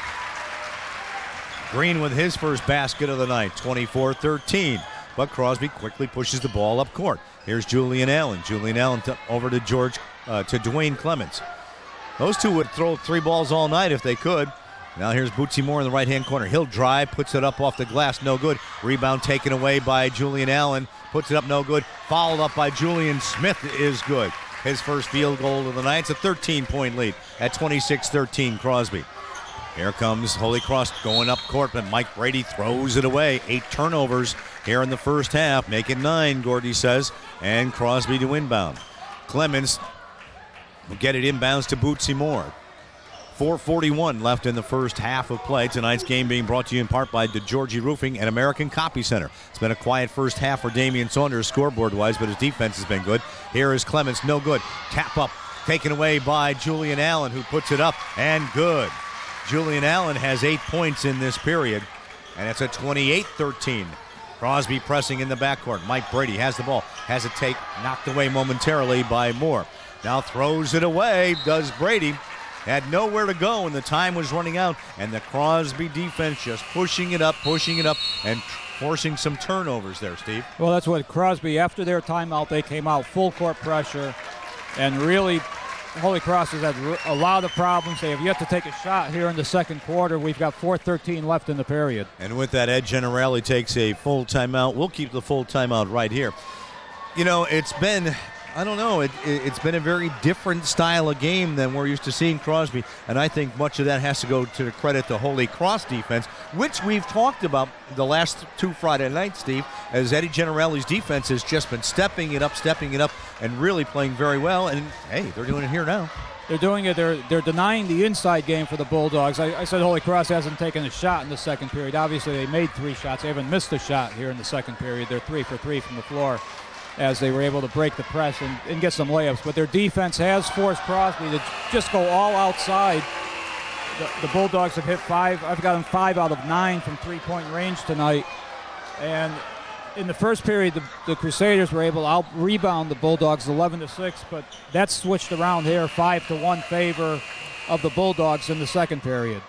Green with his first basket of the night, twenty-four thirteen. But Crosby quickly pushes the ball up court. Here's Julian Allen. Julian Allen to, over to George, uh, to Dwayne Clements. Those two would throw three balls all night if they could. Now here's Bootsy Moore in the right-hand corner. He'll drive, puts it up off the glass, no good. Rebound taken away by Julian Allen. Puts it up, no good. Fouled up by Julian Smith is good. His first field goal of the night. It's a thirteen-point lead at twenty-six thirteen Crosby. Here comes Holy Cross going up court, but Mike Brady throws it away. Eight turnovers here in the first half. Make it nine, Gordy says. And Crosby to inbound. Clemens will get it inbounds to Bootsy Moore. four forty-one left in the first half of play. Tonight's game being brought to you in part by DeGiorgi Roofing and American Copy Center. It's been a quiet first half for Damian Saunders scoreboard-wise, but his defense has been good. Here is Clements, no good. Tap up, taken away by Julian Allen, who puts it up, and good. Julian Allen has eight points in this period, and it's a twenty-eight thirteen. Crosby pressing in the backcourt. Mike Brady has the ball, has a take, knocked away momentarily by Moore. Now throws it away, does Brady. Had nowhere to go, and the time was running out, and the Crosby defense just pushing it up, pushing it up, and forcing some turnovers there, Steve. Well, that's what Crosby, after their timeout, they came out full court pressure, and really Holy Cross has had a lot of problems. They have yet to take a shot here in the second quarter. We've got four thirteen left in the period. And with that, Ed Generali takes a full timeout. We'll keep the full timeout right here. You know, it's been... I don't know. It, it, it's been a very different style of game than we're used to seeing Crosby, and I think much of that has to go to the credit to Holy Cross defense, which we've talked about the last two Friday nights, Steve, as Eddie Generali's defense has just been stepping it up, stepping it up, and really playing very well, and, hey, they're doing it here now. they're doing it. They're they're denying the inside game for the Bulldogs. I, I said Holy Cross hasn't taken a shot in the second period. Obviously, they made three shots. They haven't missed a shot here in the second period. They're three for three from the floor, as they were able to break the press and, and get some layups. But their defense has forced Crosby to just go all outside. The, the Bulldogs have hit five. I've got them five out of nine from three-point range tonight. And in the first period, the, the Crusaders were able to out-rebound the Bulldogs eleven to six, but that's switched around here, five to one favor of the Bulldogs in the second period.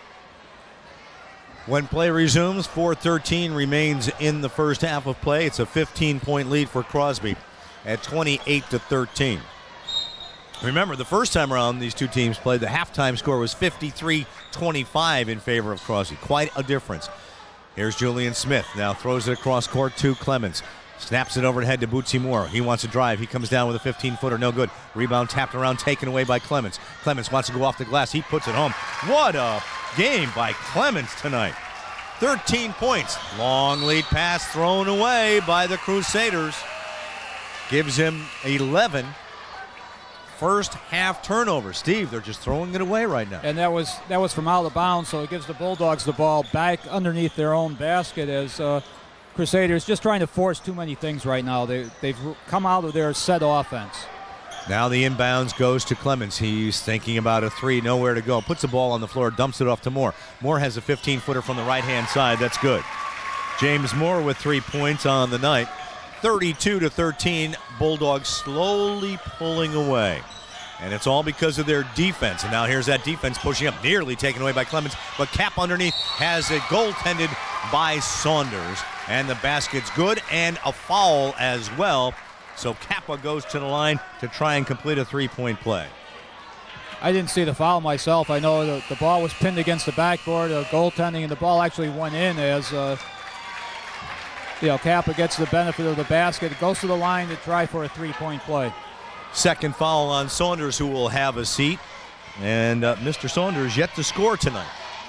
When play resumes, four thirteen remains in the first half of play. It's a fifteen-point lead for Crosby at twenty-eight to thirteen. Remember, the first time around these two teams played, the halftime score was fifty-three twenty-five in favor of Crosby. Quite a difference. Here's Julian Smith. Now throws it across court to Clemens. Snaps it overhead to Bootsy Moore. He wants to drive. He comes down with a fifteen-footer. No good. Rebound tapped around, taken away by Clemens. Clemens wants to go off the glass. He puts it home. What a game by Clemens tonight. thirteen points. Long lead pass thrown away by the Crusaders. Gives him eleven. First half turnover. Steve, they're just throwing it away right now. And that was that was from out of bounds, so it gives the Bulldogs the ball back underneath their own basket as uh, Crusaders just trying to force too many things right now. They, they've come out of their set offense. Now the inbounds goes to Clemens. He's thinking about a three, nowhere to go. Puts the ball on the floor, dumps it off to Moore. Moore has a fifteen-footer from the right-hand side. That's good. James Moore with three points on the night. thirty-two to thirteen, Bulldogs slowly pulling away. And it's all because of their defense. And now here's that defense pushing up, nearly taken away by Clemens. But Cap underneath has it goaltended by Saunders. And the basket's good, and a foul as well. So Kappa goes to the line to try and complete a three-point play. I didn't see the foul myself. I know the, the ball was pinned against the backboard, uh, goaltending, and the ball actually went in as uh, you know, Kappa gets the benefit of the basket, goes to the line to try for a three-point play. Second foul on Saunders, who will have a seat. And uh, Mister Saunders yet to score tonight.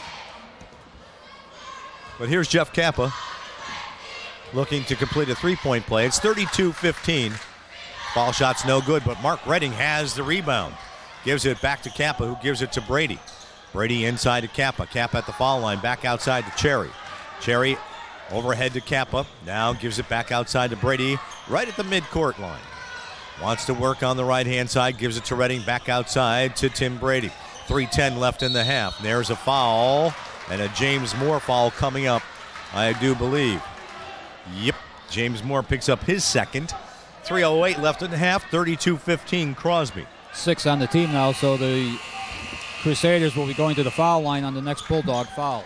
But here's Jeff Kappa looking to complete a three-point play. It's thirty-two fifteen. Foul shot's no good, but Mark Redding has the rebound. Gives it back to Kappa, who gives it to Brady. Brady inside to Kappa. Kappa at the foul line, back outside to Cherry. Cherry overhead to Kappa. Now gives it back outside to Brady, right at the midcourt line. Wants to work on the right-hand side, gives it to Redding, back outside to Tim Brady. three ten left in the half. There's a foul, and a James Moore foul coming up, I do believe. Yep, James Moore picks up his second. three oh eight left in the half, thirty-two fifteen Crosby. Six on the team now, so the Crusaders will be going to the foul line on the next Bulldog foul.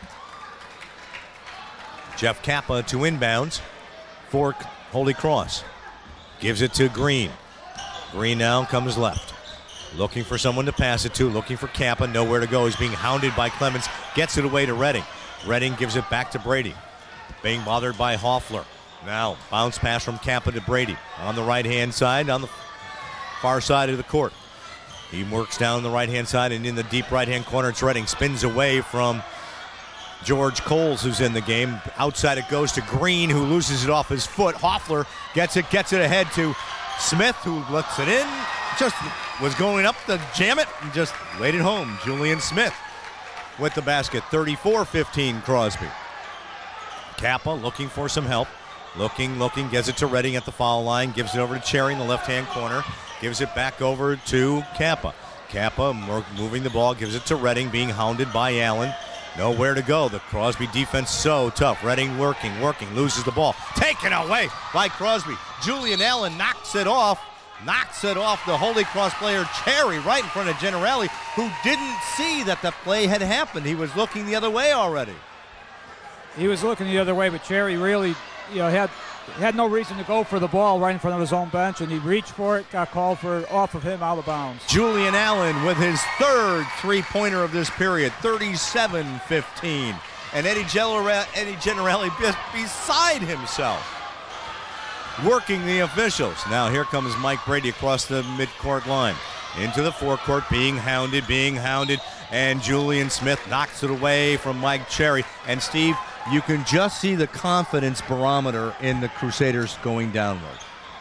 Jeff Kappa to inbounds for Holy Cross. Gives it to Green. Green now comes left. Looking for someone to pass it to, looking for Kappa, nowhere to go. He's being hounded by Clemens, gets it away to Redding. Redding gives it back to Brady. Being bothered by Hoffler. Now, bounce pass from Kappa to Brady. On the right-hand side, on the far side of the court. He works down the right-hand side, and in the deep right-hand corner, it's Redding. Spins away from George Coles, who's in the game. Outside it goes to Green, who loses it off his foot. Hoffler gets it, gets it ahead to Smith, who lets it in. Just was going up to jam it and just laid it home. Julian Smith with the basket. thirty-four fifteen Crosby. Kappa looking for some help. Looking, looking, gets it to Redding at the foul line. Gives it over to Cherry in the left-hand corner. Gives it back over to Kappa. Kappa moving the ball, gives it to Redding, being hounded by Allen. Nowhere to go. The Crosby defense so tough. Redding working, working, loses the ball. Taken away by Crosby. Julian Allen knocks it off. Knocks it off the Holy Cross player Cherry right in front of Generali, who didn't see that the play had happened. He was looking the other way already. He was looking the other way, but Cherry really, you know, had had no reason to go for the ball right in front of his own bench, and he reached for it, got called for off of him out of bounds. Julian Allen with his third three-pointer of this period, thirty-seven fifteen. And Eddie Generali, Eddie Generali beside himself, working the officials. Now here comes Mike Brady across the midcourt line. Into the forecourt, being hounded, being hounded, and Julian Smith knocks it away from Mike Cherry. And Steve, you can just see the confidence barometer in the Crusaders going downward.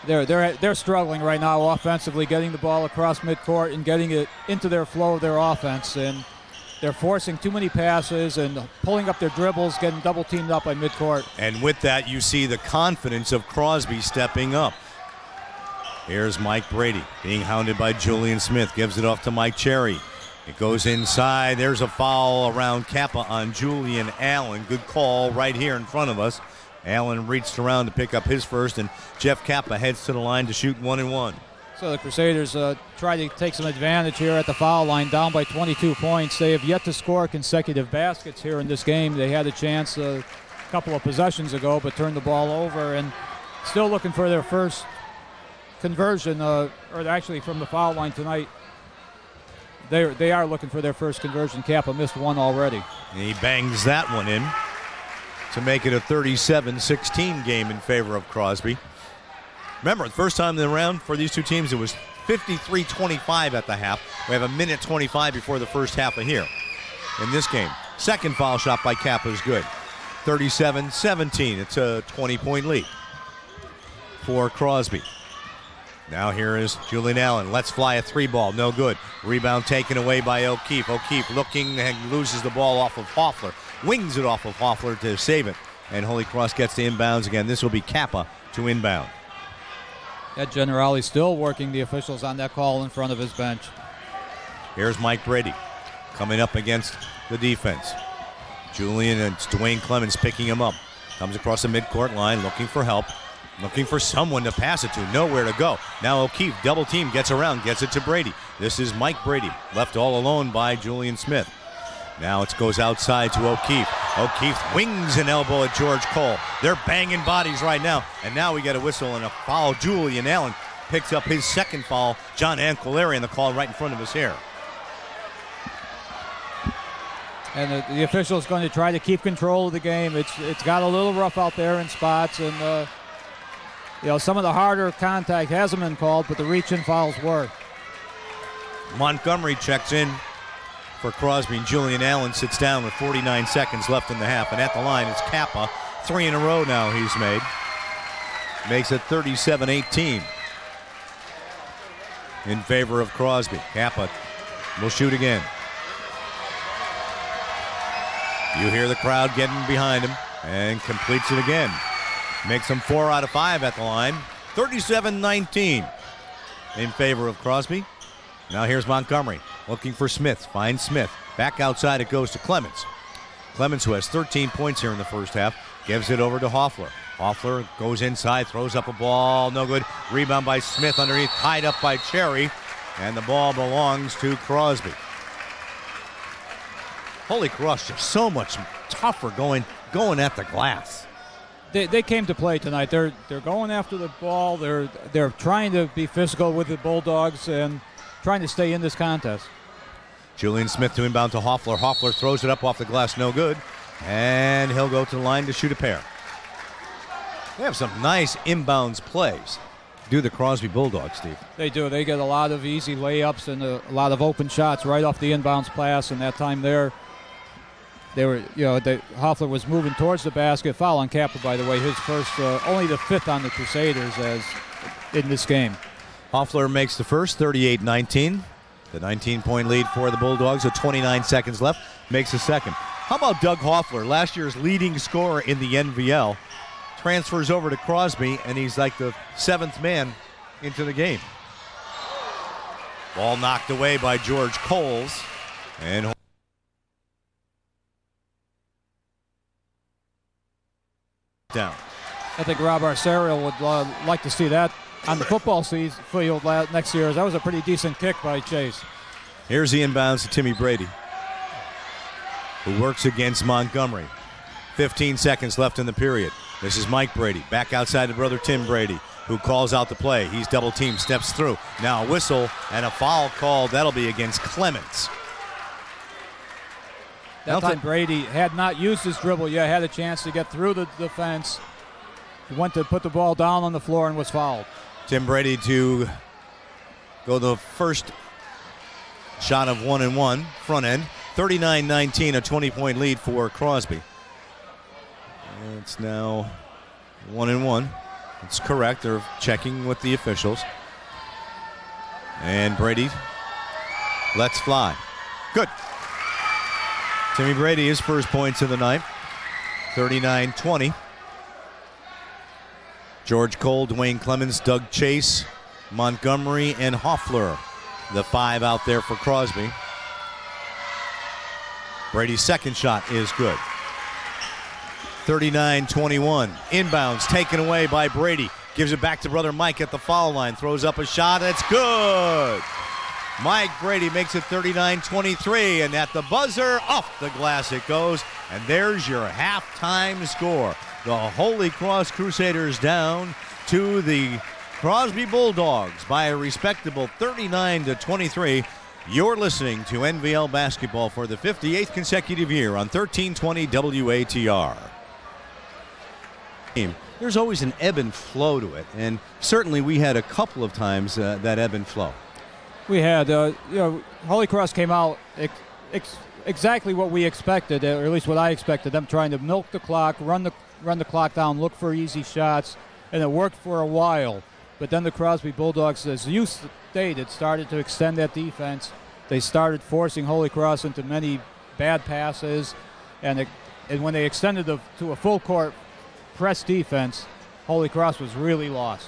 they're they're they're struggling right now offensively, getting the ball across midcourt and getting it into their flow of their offense, and they're forcing too many passes and pulling up their dribbles, getting double teamed up by midcourt. And with that, you see the confidence of Crosby stepping up. Here's Mike Brady being hounded by Julian Smith. Gives it off to Mike Cherry. It goes inside. There's a foul around Kappa on Julian Allen. Good call right here in front of us. Allen reached around to pick up his first, and Jeff Kappa heads to the line to shoot one and one. So the Crusaders uh, try to take some advantage here at the foul line, down by twenty-two points. They have yet to score consecutive baskets here in this game. They had a chance a couple of possessions ago, but turned the ball over, and still looking for their first conversion, uh, or actually from the foul line tonight. They they are looking for their first conversion. Kappa missed one already. And he bangs that one in to make it a thirty-seven sixteen game in favor of Crosby. Remember, the first time around for these two teams, it was fifty-three twenty-five at the half. We have a minute twenty-five before the first half of here. In this game, second foul shot by Kappa is good. thirty-seven seventeen. It's a twenty-point lead for Crosby. Now here is Julian Allen. Let's fly a three ball. No good. Rebound taken away by O'Keefe. O'Keefe looking and loses the ball off of Hoffler. Wings it off of Hoffler to save it. And Holy Cross gets to inbounds again. This will be Kappa to inbound. Ed Generali still working the officials on that call in front of his bench. Here's Mike Brady coming up against the defense. Julian and Dwayne Clemens picking him up. Comes across the midcourt line looking for help. Looking for someone to pass it to. Nowhere to go. Now O'Keefe, double team, gets around, gets it to Brady. This is Mike Brady, left all alone by Julian Smith. Now it goes outside to O'Keefe. O'Keefe wings an elbow at George Cole. They're banging bodies right now. And now we get a whistle and a foul. Julian Allen picks up his second foul. John Anquilari, and the call right in front of his hair. And the, the official is going to try to keep control of the game. It's It's got a little rough out there in spots, and uh, you know, some of the harder contact hasn't been called, but the reach-in fouls were. Montgomery checks in for Crosby, and Julian Allen sits down with forty-nine seconds left in the half. And at the line, it's Kappa. Three in a row now he's made. Makes it thirty-seven eighteen in favor of Crosby. Kappa will shoot again. You hear the crowd getting behind him, and completes it again. Makes them four out of five at the line. thirty-seven nineteen in favor of Crosby. Now here's Montgomery looking for Smith. Finds Smith. Back outside it goes to Clemens. Clemens, who has thirteen points here in the first half, gives it over to Hoffler. Hoffler goes inside, throws up a ball. No good. Rebound by Smith underneath. Tied up by Cherry. And the ball belongs to Crosby. Holy Cross, just so much tougher going, going at the glass. They, they came to play tonight. They're they're going after the ball. They're they're trying to be physical with the Bulldogs and trying to stay in this contest. Julian Smith to inbound to Hoffler. Hoffler throws it up off the glass, no good. And he'll go to the line to shoot a pair. They have some nice inbounds plays. Do the Crosby Bulldogs, Steve? They do. They get a lot of easy layups and a, a lot of open shots right off the inbounds pass, and that time there, They were, you know, they, Hoffler was moving towards the basket. Foul on Kappa, by the way, his first, uh, only the fifth on the Crusaders as in this game. Hoffler makes the first, thirty-eight nineteen. The nineteen-point lead for the Bulldogs with twenty-nine seconds left. Makes the second. How about Doug Hoffler, last year's leading scorer in the N V L, transfers over to Crosby, and he's like the seventh man into the game. Ball knocked away by George Coles, and down. I think Rob Arcerial would uh, like to see that on the football season, field next year. That was a pretty decent kick by Chase. Here's the inbounds to Timmy Brady, who works against Montgomery. fifteen seconds left in the period. This is Mike Brady, back outside to brother Tim Brady, who calls out the play. He's double teamed, steps through. Now a whistle and a foul called. That'll be against Clemens. That time Brady had not used his dribble yet, had a chance to get through the defense. He went to put the ball down on the floor and was fouled. Tim Brady to go the first shot of one and one, front end. thirty-nine nineteen, a twenty-point lead for Crosby. It's now one and one. It's correct. They're checking with the officials. And Brady lets fly. Good. Timmy Brady, his first points of the night. thirty-nine twenty. George Cole, Dwayne Clemens, Doug Chase, Montgomery, and Hoffler. The five out there for Crosby. Brady's second shot is good. thirty-nine twenty-one. Inbounds taken away by Brady. Gives it back to brother Mike at the foul line. Throws up a shot. It's good. Mike Brady makes it thirty-nine twenty-three. And at the buzzer, off the glass it goes. And there's your halftime score. The Holy Cross Crusaders down to the Crosby Bulldogs by a respectable thirty-nine to twenty-three. You're listening to N V L basketball for the fifty-eighth consecutive year on thirteen twenty W A T R. There's always an ebb and flow to it, and certainly we had a couple of times uh, that ebb and flow. We had, uh, you know, Holy Cross came out ex ex exactly what we expected, or at least what I expected. Them trying to milk the clock, run the run the clock down, look for easy shots, and it worked for a while. But then the Crosby Bulldogs, as you stated, started to extend that defense. They started forcing Holy Cross into many bad passes, and it, and when they extended the, to a full court press defense, Holy Cross was really lost.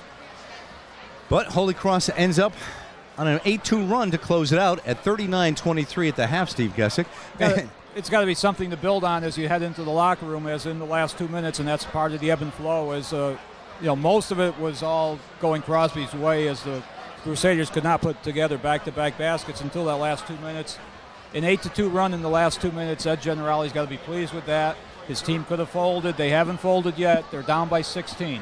But Holy Cross ends up on an eight two run to close it out at thirty-nine twenty-three at the half, Steve Gessick. Gotta, it's got to be something to build on as you head into the locker room, as in the last two minutes, and that's part of the ebb and flow. As uh, you know, most of it was all going Crosby's way, as the Crusaders could not put together back-to-back baskets until that last two minutes. An eight to two run in the last two minutes. Ed Generali's got to be pleased with that. His team could have folded. They haven't folded yet. They're down by sixteen.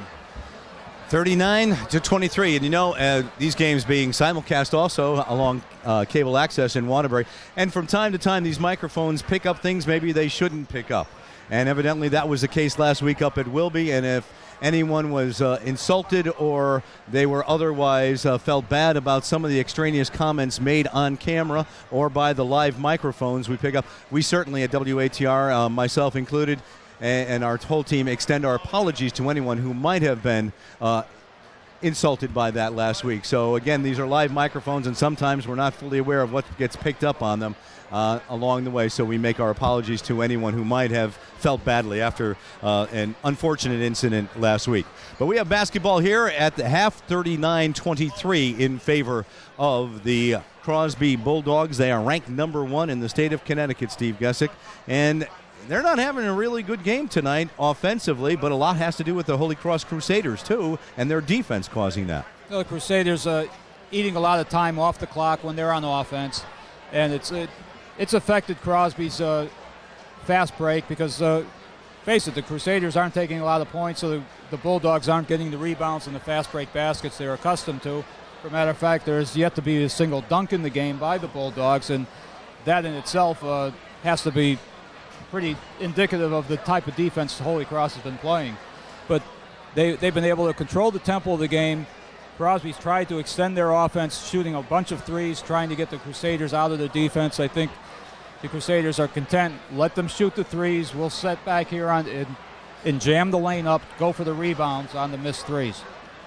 thirty-nine to twenty-three, and you know, uh, these games being simulcast also along uh, cable access in Waterbury, and from time to time these microphones pick up things maybe they shouldn't pick up, and evidently that was the case last week up at Wilby. And if anyone was uh, insulted or they were otherwise uh, felt bad about some of the extraneous comments made on camera or by the live microphones we pick up, we certainly at W A T R, uh, myself included, and our whole team, extend our apologies to anyone who might have been uh, insulted by that last week. So again, these are live microphones, and sometimes we're not fully aware of what gets picked up on them uh, along the way. So we make our apologies to anyone who might have felt badly after uh, an unfortunate incident last week. But we have basketball here at the half, thirty-nine twenty-three in favor of the Crosby Bulldogs. They are ranked number one in the state of Connecticut, Steve Gessick, and they're not having a really good game tonight offensively, but a lot has to do with the Holy Cross Crusaders, too, and their defense causing that. You know, the Crusaders uh, eating a lot of time off the clock when they're on offense, and it's it, it's affected Crosby's uh, fast break because, uh, face it, the Crusaders aren't taking a lot of points, so the, the Bulldogs aren't getting the rebounds and the fast break baskets they're accustomed to. For a matter of fact, there's yet to be a single dunk in the game by the Bulldogs, and that in itself uh, has to be pretty indicative of the type of defense Holy Cross has been playing. But they, they've been able to control the tempo of the game. Crosby's tried to extend their offense, shooting a bunch of threes, trying to get the Crusaders out of the defense. I think the Crusaders are content. Let them shoot the threes. We'll set back here on and, and jam the lane up, go for the rebounds on the missed threes.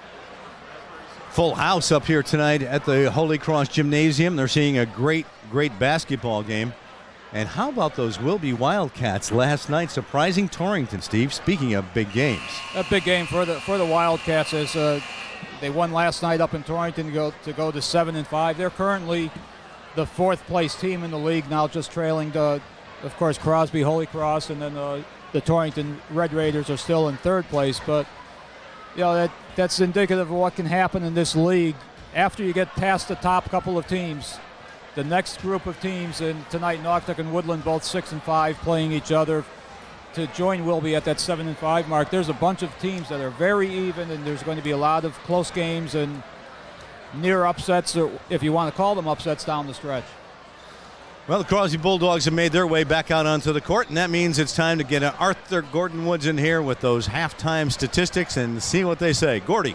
Full house up here tonight at the Holy Cross Gymnasium. They're seeing a great, great basketball game. And how about those Wilby Wildcats last night surprising Torrington, Steve? Speaking of big games, a big game for the for the Wildcats as uh, they won last night up in Torrington to go to go to seven and five. They're currently the fourth place team in the league now, just trailing the, of course, Crosby, Holy Cross, and then uh, the Torrington Red Raiders are still in third place. But you know that that's indicative of what can happen in this league after you get past the top couple of teams. The next group of teams, in tonight, Naugatuck and Woodland, both six and five, playing each other to join Wilby at that seven and five mark. There's a bunch of teams that are very even, and there's going to be a lot of close games and near upsets, or if you want to call them upsets, down the stretch. Well, the Crosby Bulldogs have made their way back out onto the court, and that means it's time to get Arthur Gordon Woods in here with those halftime statistics and see what they say. Gordy.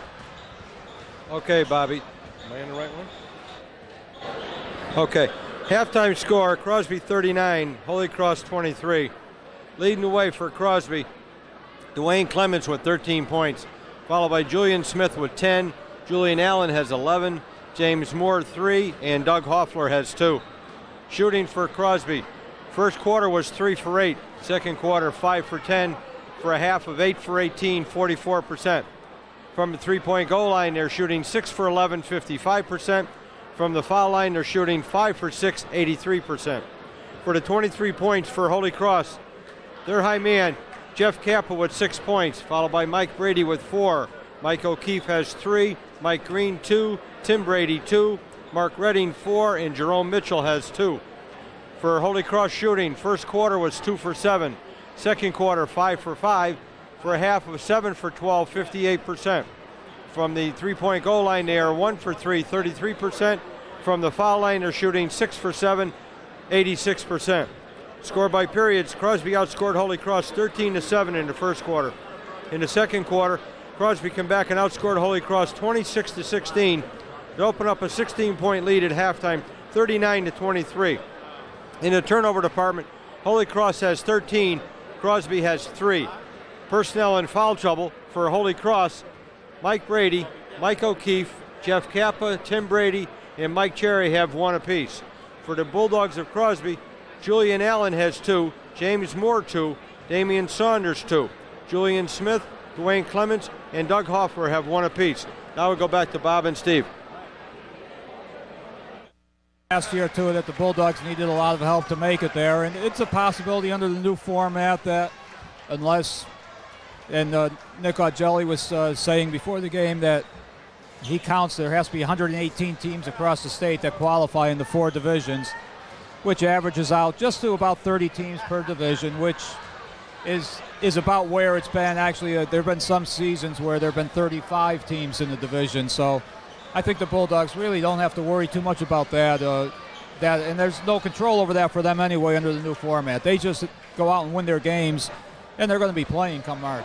Okay, Bobby. Am I in the right one? Okay, halftime score, Crosby thirty-nine, Holy Cross twenty-three. Leading the way for Crosby, Dwayne Clemens with thirteen points, followed by Julian Smith with ten. Julian Allen has eleven. James Moore, three. And Doug Hoffler has two. Shooting for Crosby. First quarter was three for eight. Second quarter, five for ten. For a half of eight for eighteen, forty-four percent. From the three-point goal line, they're shooting six for eleven, fifty-five percent. From the foul line, they're shooting five for six, eighty-three percent. For the twenty-three points for Holy Cross, their high man, Jeff Kappa with six points, followed by Mike Brady with four. Mike O'Keefe has three, Mike Green two, Tim Brady two, Mark Redding four, and Jerome Mitchell has two. For Holy Cross shooting, first quarter was two for seven. Second quarter, five for five. For a half of seven for twelve, fifty-eight percent. From the three-point goal line, they are one for three, thirty-three percent. From the foul line, they're shooting six for seven, eighty-six percent. Score by periods, Crosby outscored Holy Cross thirteen to seven in the first quarter. In the second quarter, Crosby came back and outscored Holy Cross twenty-six to sixteen to open up a sixteen-point lead at halftime, thirty-nine to twenty-three. In the turnover department, Holy Cross has thirteen, Crosby has three. Personnel in foul trouble for Holy Cross, Mike Brady, Mike O'Keefe, Jeff Kappa, Tim Brady, and Mike Cherry have one apiece. For the Bulldogs of Crosby, Julian Allen has two, James Moore two, Damian Saunders two. Julian Smith, Dwayne Clements, and Doug Hoffler have one apiece. Now we'll go back to Bob and Steve. Last year, too, that the Bulldogs needed a lot of help to make it there, and it's a possibility under the new format that unless, and uh, Nick Augelli was uh, saying before the game that he counts there has to be one hundred eighteen teams across the state that qualify in the four divisions, which averages out just to about thirty teams per division, which is is about where it's been. Actually, uh, there have been some seasons where there have been thirty-five teams in the division, so I think the Bulldogs really don't have to worry too much about that. Uh, that and there's no control over that for them anyway under the new format. They just go out and win their games, and they're going to be playing come March.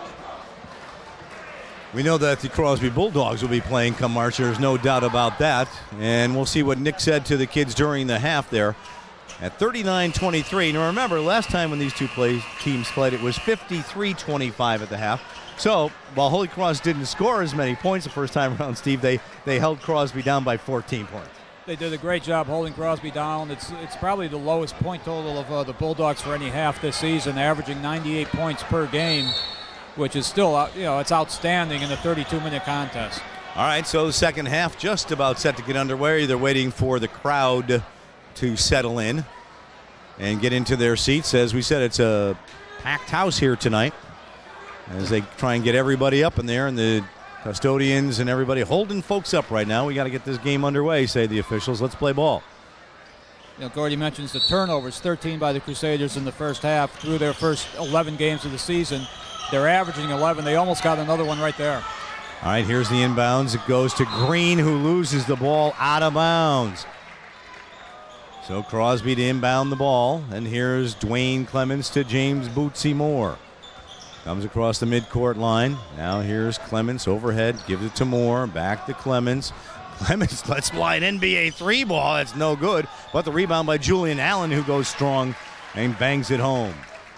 We know that the Crosby Bulldogs will be playing come March. There's no doubt about that. And we'll see what Nick said to the kids during the half there at thirty-nine twenty-three. Now remember, last time when these two play, teams played, it was fifty-three twenty-five at the half. So while Holy Cross didn't score as many points the first time around, Steve, they, they held Crosby down by fourteen points. They did a great job holding Crosby down. It's it's probably the lowest point total of uh, the Bulldogs for any half this season, averaging ninety-eight points per game, which is still, uh, you know, it's outstanding in a thirty-two minute contest. All right, so the second half just about set to get underway. They're waiting for the crowd to settle in and get into their seats. As we said, it's a packed house here tonight as they try and get everybody up in there, and the custodians and everybody holding folks up right now. We got to get this game underway, say the officials. Let's play ball. You know, Gordy mentions the turnovers, thirteen by the Crusaders in the first half through their first eleven games of the season. They're averaging eleven. They almost got another one right there. All right, here's the inbounds. It goes to Green, who loses the ball out of bounds. So Crosby to inbound the ball, and here's Dwayne Clements to James Bootsy Moore. Comes across the midcourt line. Now here's Clements overhead, gives it to Moore, back to Clements. Clements lets fly an N B A three ball. That's no good. But the rebound by Julian Allen, who goes strong and bangs it home.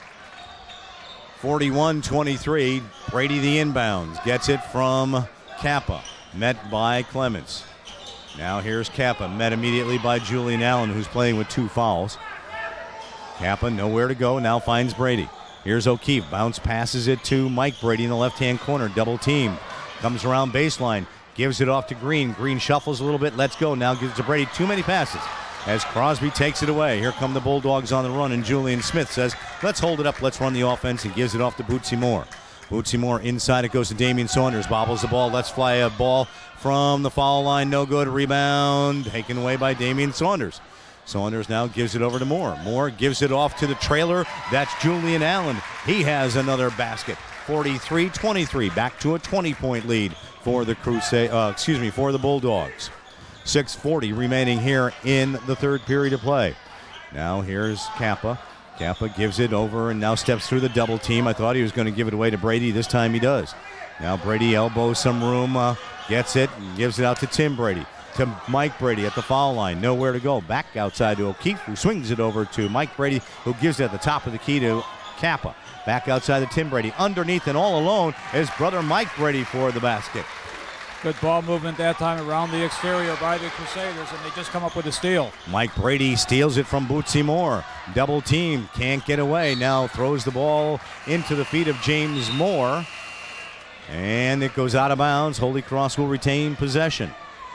forty-one twenty-three. Brady the inbounds. Gets it from Kappa. Met by Clements. Now here's Kappa. Met immediately by Julian Allen, who's playing with two fouls. Kappa nowhere to go. Now finds Brady. Here's O'Keefe. Bounce passes it to Mike Brady in the left-hand corner. Double team. Comes around baseline. Gives it off to Green. Green shuffles a little bit. Let's go. Now gives it to Brady. Too many passes as Crosby takes it away. Here come the Bulldogs on the run, and Julian Smith says, let's hold it up. Let's run the offense, and gives it off to Bootsy Moore. Bootsy Moore inside. It goes to Damian Saunders. Bobbles the ball. Let's fly a ball from the foul line. No good. Rebound taken away by Damian Saunders. Saunders now gives it over to Moore. Moore gives it off to the trailer. That's Julian Allen. He has another basket. forty-three twenty-three. Back to a twenty-point lead for the Crusade. Uh, excuse me, for the Bulldogs. six forty remaining here in the third period of play. Now here's Kappa. Kappa gives it over and now steps through the double team. I thought he was going to give it away to Brady. This time he does. Now Brady elbows some room, uh, gets it, and gives it out to Tim Brady. To Mike Brady at the foul line. Nowhere to go. Back outside to O'Keefe, who swings it over to Mike Brady, who gives it at the top of the key to Kappa. Back outside of Tim Brady. Underneath and all alone is brother Mike Brady for the basket. Good ball movement that time around the exterior by the Crusaders, and they just come up with a steal. Mike Brady steals it from Bootsy Moore. Double team, can't get away. Now throws the ball into the feet of James Moore. And it goes out of bounds. Holy Cross will retain possession.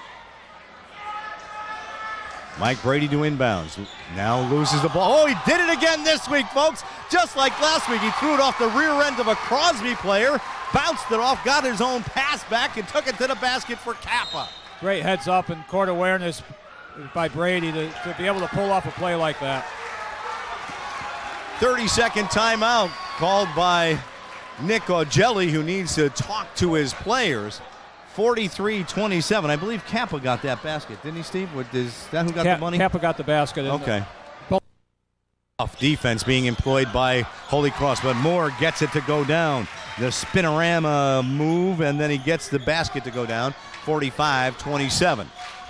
Mike Brady to inbounds. Now loses the ball. Oh, he did it again this week, folks. Just like last week, he threw it off the rear end of a Crosby player, bounced it off, got his own pass back, and took it to the basket for Kappa. Great heads up and court awareness by Brady to, to be able to pull off a play like that. thirty-second timeout called by Nick Augelli, who needs to talk to his players. forty-three twenty-seven. I believe Kappa got that basket, didn't he, Steve? What, is that who got Cap, the money? Kappa got the basket. Okay. Tough defense being employed by Holy Cross, but Moore gets it to go down. The spinorama move, and then he gets the basket to go down. forty-five twenty-seven.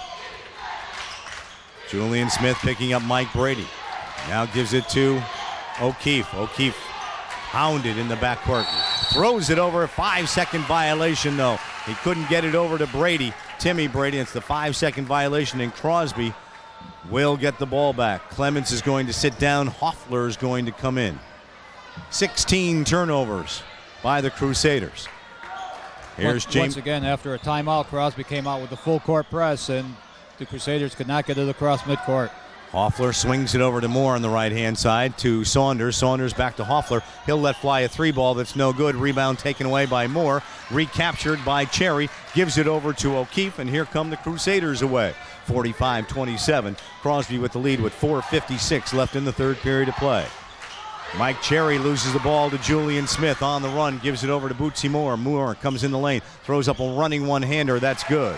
Julian Smith picking up Mike Brady. Now gives it to O'Keefe. O'Keefe pounded in the backcourt. Throws it over. Five-second violation, though. He couldn't get it over to Brady. Timmy Brady. It's the five-second violation, and Crosby will get the ball back. Clements is going to sit down. Hoffler is going to come in. sixteen turnovers by the Crusaders. Here's once, James. Once again, after a timeout, Crosby came out with the full court press, and the Crusaders could not get it across midcourt. Hoffler swings it over to Moore on the right-hand side to Saunders. Saunders back to Hoffler. He'll let fly a three ball that's no good. Rebound taken away by Moore. Recaptured by Cherry. Gives it over to O'Keefe, and here come the Crusaders away. forty-five twenty-seven. Crosby with the lead with four fifty-six left in the third period of play. Mike Cherry loses the ball to Julian Smith on the run. Gives it over to Bootsy Moore. Moore comes in the lane. Throws up a running one-hander. That's good.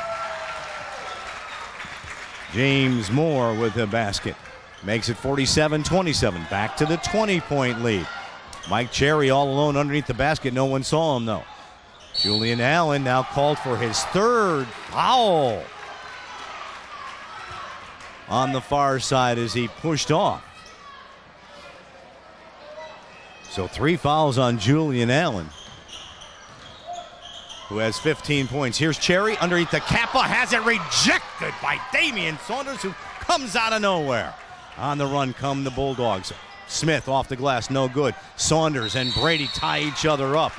James Moore with the basket. Makes it forty-seven twenty-seven. Back to the twenty-point lead. Mike Cherry all alone underneath the basket. No one saw him, though. Julian Allen now called for his third foul on the far side as he pushed off. So three fouls on Julian Allen, who has fifteen points. Here's Cherry underneath the Kappa, has it rejected by Damian Saunders, who comes out of nowhere. On the run come the Bulldogs. Smith off the glass, no good. Saunders and Brady tie each other up.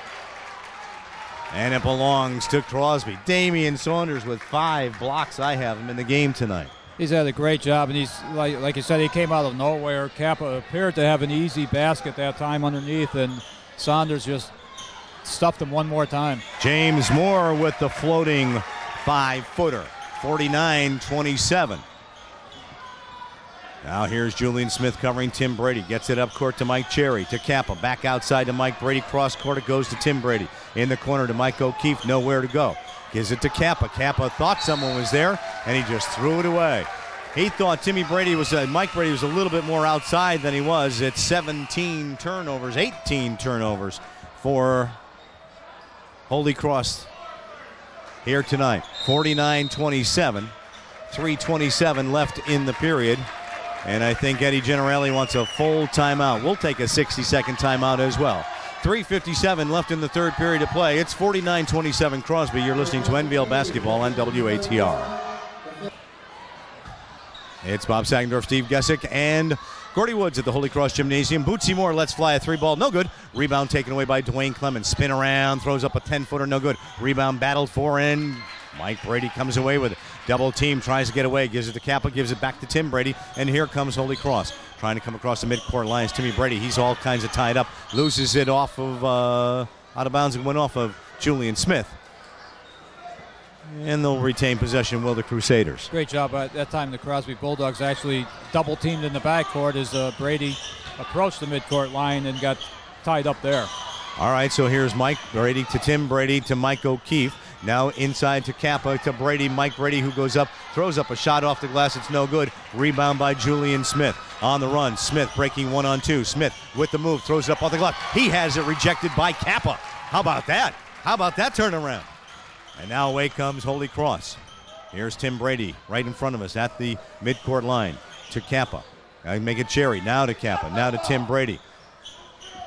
And it belongs to Crosby. Damian Saunders with five blocks. I have him in the game tonight. He's had a great job, and he's, like, like you said, he came out of nowhere. Kappa appeared to have an easy basket that time underneath, and Saunders just stuffed him one more time. James Moore with the floating five-footer, forty-nine twenty-seven. Now here's Julian Smith covering Tim Brady. Gets it up court to Mike Cherry, to Kappa. Back outside to Mike Brady. Cross court it goes to Tim Brady. In the corner to Mike O'Keefe. Nowhere to go. Gives it to Kappa. Kappa thought someone was there, and he just threw it away. He thought Timmy Brady was, uh, Mike Brady was a little bit more outside than he was. It's seventeen turnovers, eighteen turnovers for Holy Cross here tonight. forty-nine twenty-seven. three twenty-seven left in the period. And I think Eddie Generali wants a full timeout. We'll take a sixty-second timeout as well. three fifty-seven left in the third period of play. It's forty-nine twenty-seven Crosby. You're listening to N V L Basketball on W A T R. It's Bob Sagendorf, Steve Gessick, and Gordy Woods at the Holy Cross Gymnasium. Bootsy Moore lets fly a three ball. No good. Rebound taken away by Dwayne Clemens. Spin around. Throws up a ten-footer. No good. Rebound battled for, and Mike Brady comes away with it. Double team, tries to get away, gives it to Kappa, gives it back to Tim Brady, and here comes Holy Cross. Trying to come across the midcourt line is Timmy Brady. He's all kinds of tied up. Loses it off of, uh, out of bounds and went off of Julian Smith. And they'll retain possession, will the Crusaders. Great job at that time. The Crosby Bulldogs actually double teamed in the backcourt as uh, Brady approached the midcourt line and got tied up there. All right, so here's Mike Brady to Tim Brady to Mike O'Keefe. Now inside to Kappa to Brady. Mike Brady, who goes up, throws up a shot off the glass. It's no good. Rebound by Julian Smith. On the run, Smith breaking one on two. Smith with the move, throws it up off the glass. He has it rejected by Kappa. How about that? How about that turnaround? And now away comes Holy Cross. Here's Tim Brady right in front of us at the midcourt line to Kappa. I make it Cherry. Now to Kappa. Now to Tim Brady.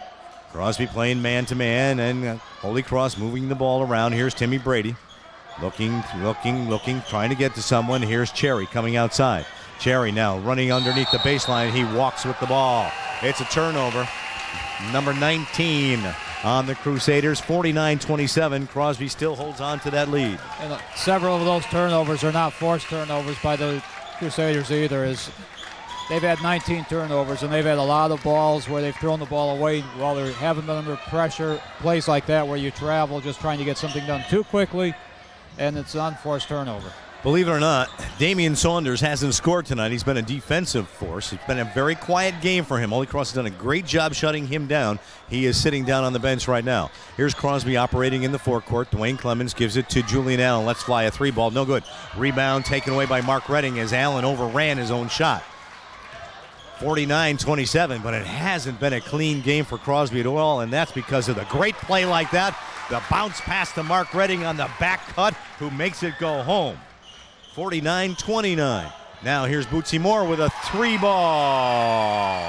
Crosby playing man-to-man, and uh, Holy Cross moving the ball around. Here's Timmy Brady. Looking, looking, looking, trying to get to someone. Here's Cherry coming outside. Cherry now running underneath the baseline. He walks with the ball. It's a turnover. Number nineteen on the Crusaders, forty-nine twenty-seven. Crosby still holds on to that lead. And uh, several of those turnovers are not forced turnovers by the Crusaders either. As they've had nineteen turnovers, and they've had a lot of balls where they've thrown the ball away while they haven't been under pressure. Plays like that where you travel just trying to get something done too quickly, and it's an unforced turnover. Believe it or not, Damian Saunders hasn't scored tonight. He's been a defensive force. It's been a very quiet game for him. Holy Cross has done a great job shutting him down. He is sitting down on the bench right now. Here's Crosby operating in the forecourt. Dwayne Clemens gives it to Julian Allen. Let's fly a three ball. No good. Rebound taken away by Mark Redding as Allen overran his own shot. forty-nine twenty-seven, but it hasn't been a clean game for Crosby at all, and that's because of the great play like that. The bounce pass to Mark Redding on the back cut, who makes it go home. forty-nine twenty-nine. Now here's Bootsy Moore with a three ball.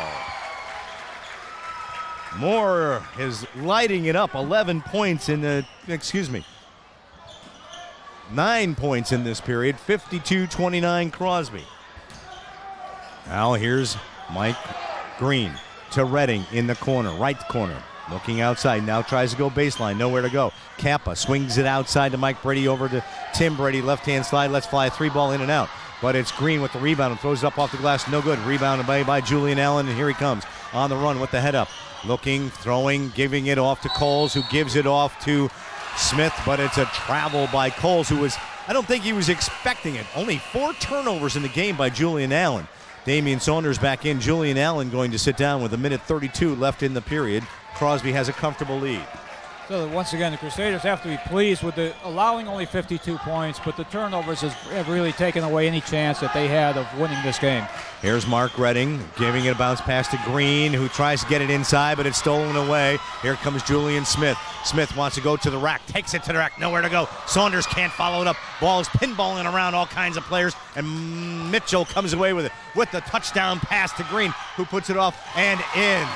Moore is lighting it up. eleven points in the, excuse me, nine points in this period. fifty-two twenty-nine Crosby. Now here's Mike Green to Redding in the corner, right corner. Looking outside, now tries to go baseline, nowhere to go. Kappa swings it outside to Mike Brady, over to Tim Brady, left-hand slide, let's fly a three ball in and out. But it's Green with the rebound and throws it up off the glass, no good. Rebounded by, by Julian Allen, and here he comes on the run with the head up. Looking, throwing, giving it off to Coles, who gives it off to Smith, but it's a travel by Coles, who was, I don't think he was expecting it. Only four turnovers in the game by Julian Allen. Damian Saunders back in. Julian Allen going to sit down with a minute thirty-two left in the period. Crosby has a comfortable lead. So once again, the Crusaders have to be pleased with the allowing only fifty-two points, but the turnovers has, have really taken away any chance that they had of winning this game. Here's Mark Redding giving it a bounce pass to Green, who tries to get it inside, but it's stolen away. Here comes Julian Smith. Smith wants to go to the rack, takes it to the rack, nowhere to go. Saunders can't follow it up. Ball is pinballing around all kinds of players, and Mitchell comes away with it with the touchdown pass to Green, who puts it off and in.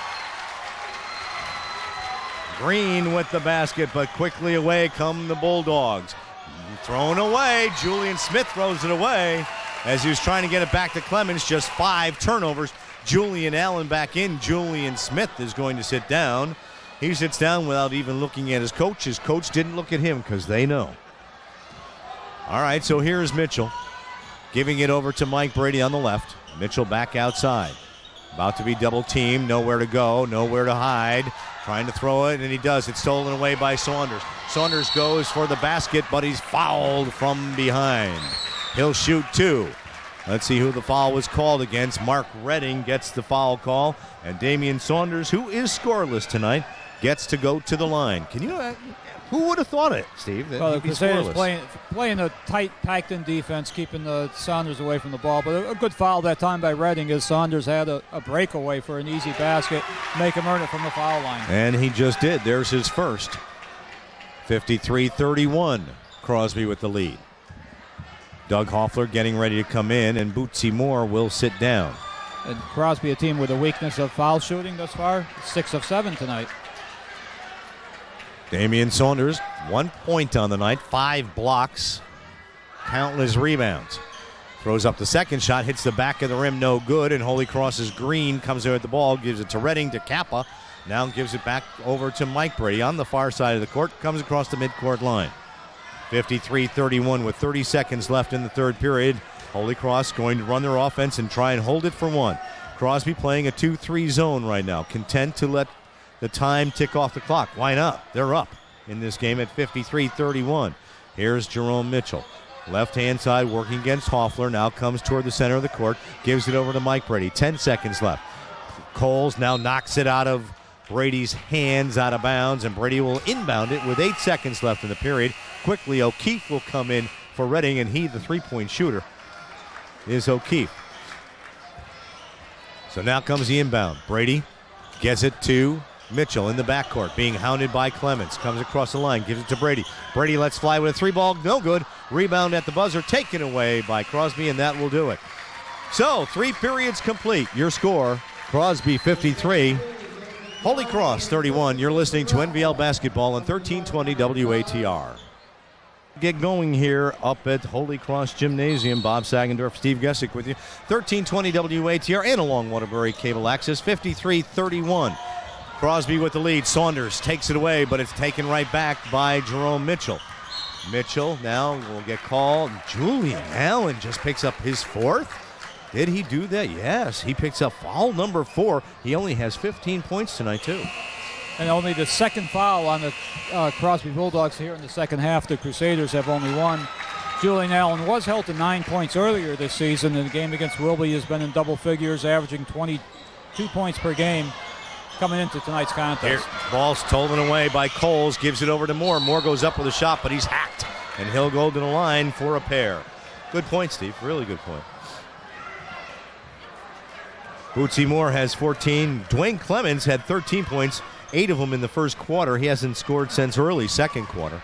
Green with the basket, but quickly away come the Bulldogs. Thrown away. Julian Smith throws it away as he was trying to get it back to Clemens. Just five turnovers. Julian Allen back in. Julian Smith is going to sit down. He sits down without even looking at his coach. His coach didn't look at him because they know. All right, so here's Mitchell giving it over to Mike Brady on the left. Mitchell back outside. About to be double teamed. Nowhere to go. Nowhere to hide. Trying to throw it, and he does. It's stolen away by Saunders. Saunders goes for the basket, but he's fouled from behind. He'll shoot two. Let's see who the foul was called against. Mark Redding gets the foul call, and Damian Saunders, who is scoreless tonight, gets to go to the line. Can you? Uh, who would have thought it, Steve? That well, the he'd be Crusaders scoreless? playing playing a tight, packed-in defense, keeping the Saunders away from the ball. But a, a good foul that time by Redding as Saunders had a, a breakaway for an easy basket, make him earn it from the foul line. And he just did. There's his first. fifty-three thirty-one. Crosby with the lead. Doug Hoffler getting ready to come in, and Bootsy Moore will sit down. And Crosby, a team with a weakness of foul shooting thus far, six of seven tonight. Damian Saunders, one point on the night, five blocks, countless rebounds. Throws up the second shot, hits the back of the rim, no good, and Holy Cross's Green comes there with the ball, gives it to Redding, to Kappa, now gives it back over to Mike Brady on the far side of the court, comes across the midcourt line. fifty-three thirty-one with thirty seconds left in the third period. Holy Cross going to run their offense and try and hold it for one. Crosby playing a two three zone right now, content to let the time tick off the clock. Why not? They're up in this game at fifty-three thirty-one. Here's Jerome Mitchell. Left-hand side working against Hoffler. Now comes toward the center of the court. Gives it over to Mike Brady. Ten seconds left. Coles now knocks it out of Brady's hands, out of bounds, and Brady will inbound it with eight seconds left in the period. Quickly, O'Keefe will come in for Redding, and he, the three-point shooter, is O'Keefe. So now comes the inbound. Brady gets it to Mitchell in the backcourt, being hounded by Clemens. Comes across the line, gives it to Brady. Brady lets fly with a three ball, no good. Rebound at the buzzer, taken away by Crosby, and that will do it. So, three periods complete. Your score, Crosby fifty-three, Holy Cross thirty-one. You're listening to N V L basketball on thirteen twenty W A T R. Get going here up at Holy Cross Gymnasium. Bob Sagendorf, Steve Gessick with you. thirteen twenty W A T R and along Waterbury Cable Access. fifty-three thirty-one. Crosby with the lead. Saunders takes it away, but it's taken right back by Jerome Mitchell. Mitchell now will get called. Julian Allen just picks up his fourth. Did he do that? Yes, he picks up foul number four. He only has fifteen points tonight, too. And only the second foul on the uh, Crosby Bulldogs here in the second half. The Crusaders have only one. Julian Allen was held to nine points earlier this season. In the game against Wilby has been in double figures, averaging twenty-two points per game coming into tonight's contest. Here, ball's stolen away by Coles, gives it over to Moore. Moore goes up with a shot, but he's hacked, and he'll go to the line for a pair. Good point, Steve. Really good point. Bootsy Moore has fourteen. Dwayne Clemens had thirteen points, eight of them in the first quarter. He hasn't scored since early second quarter.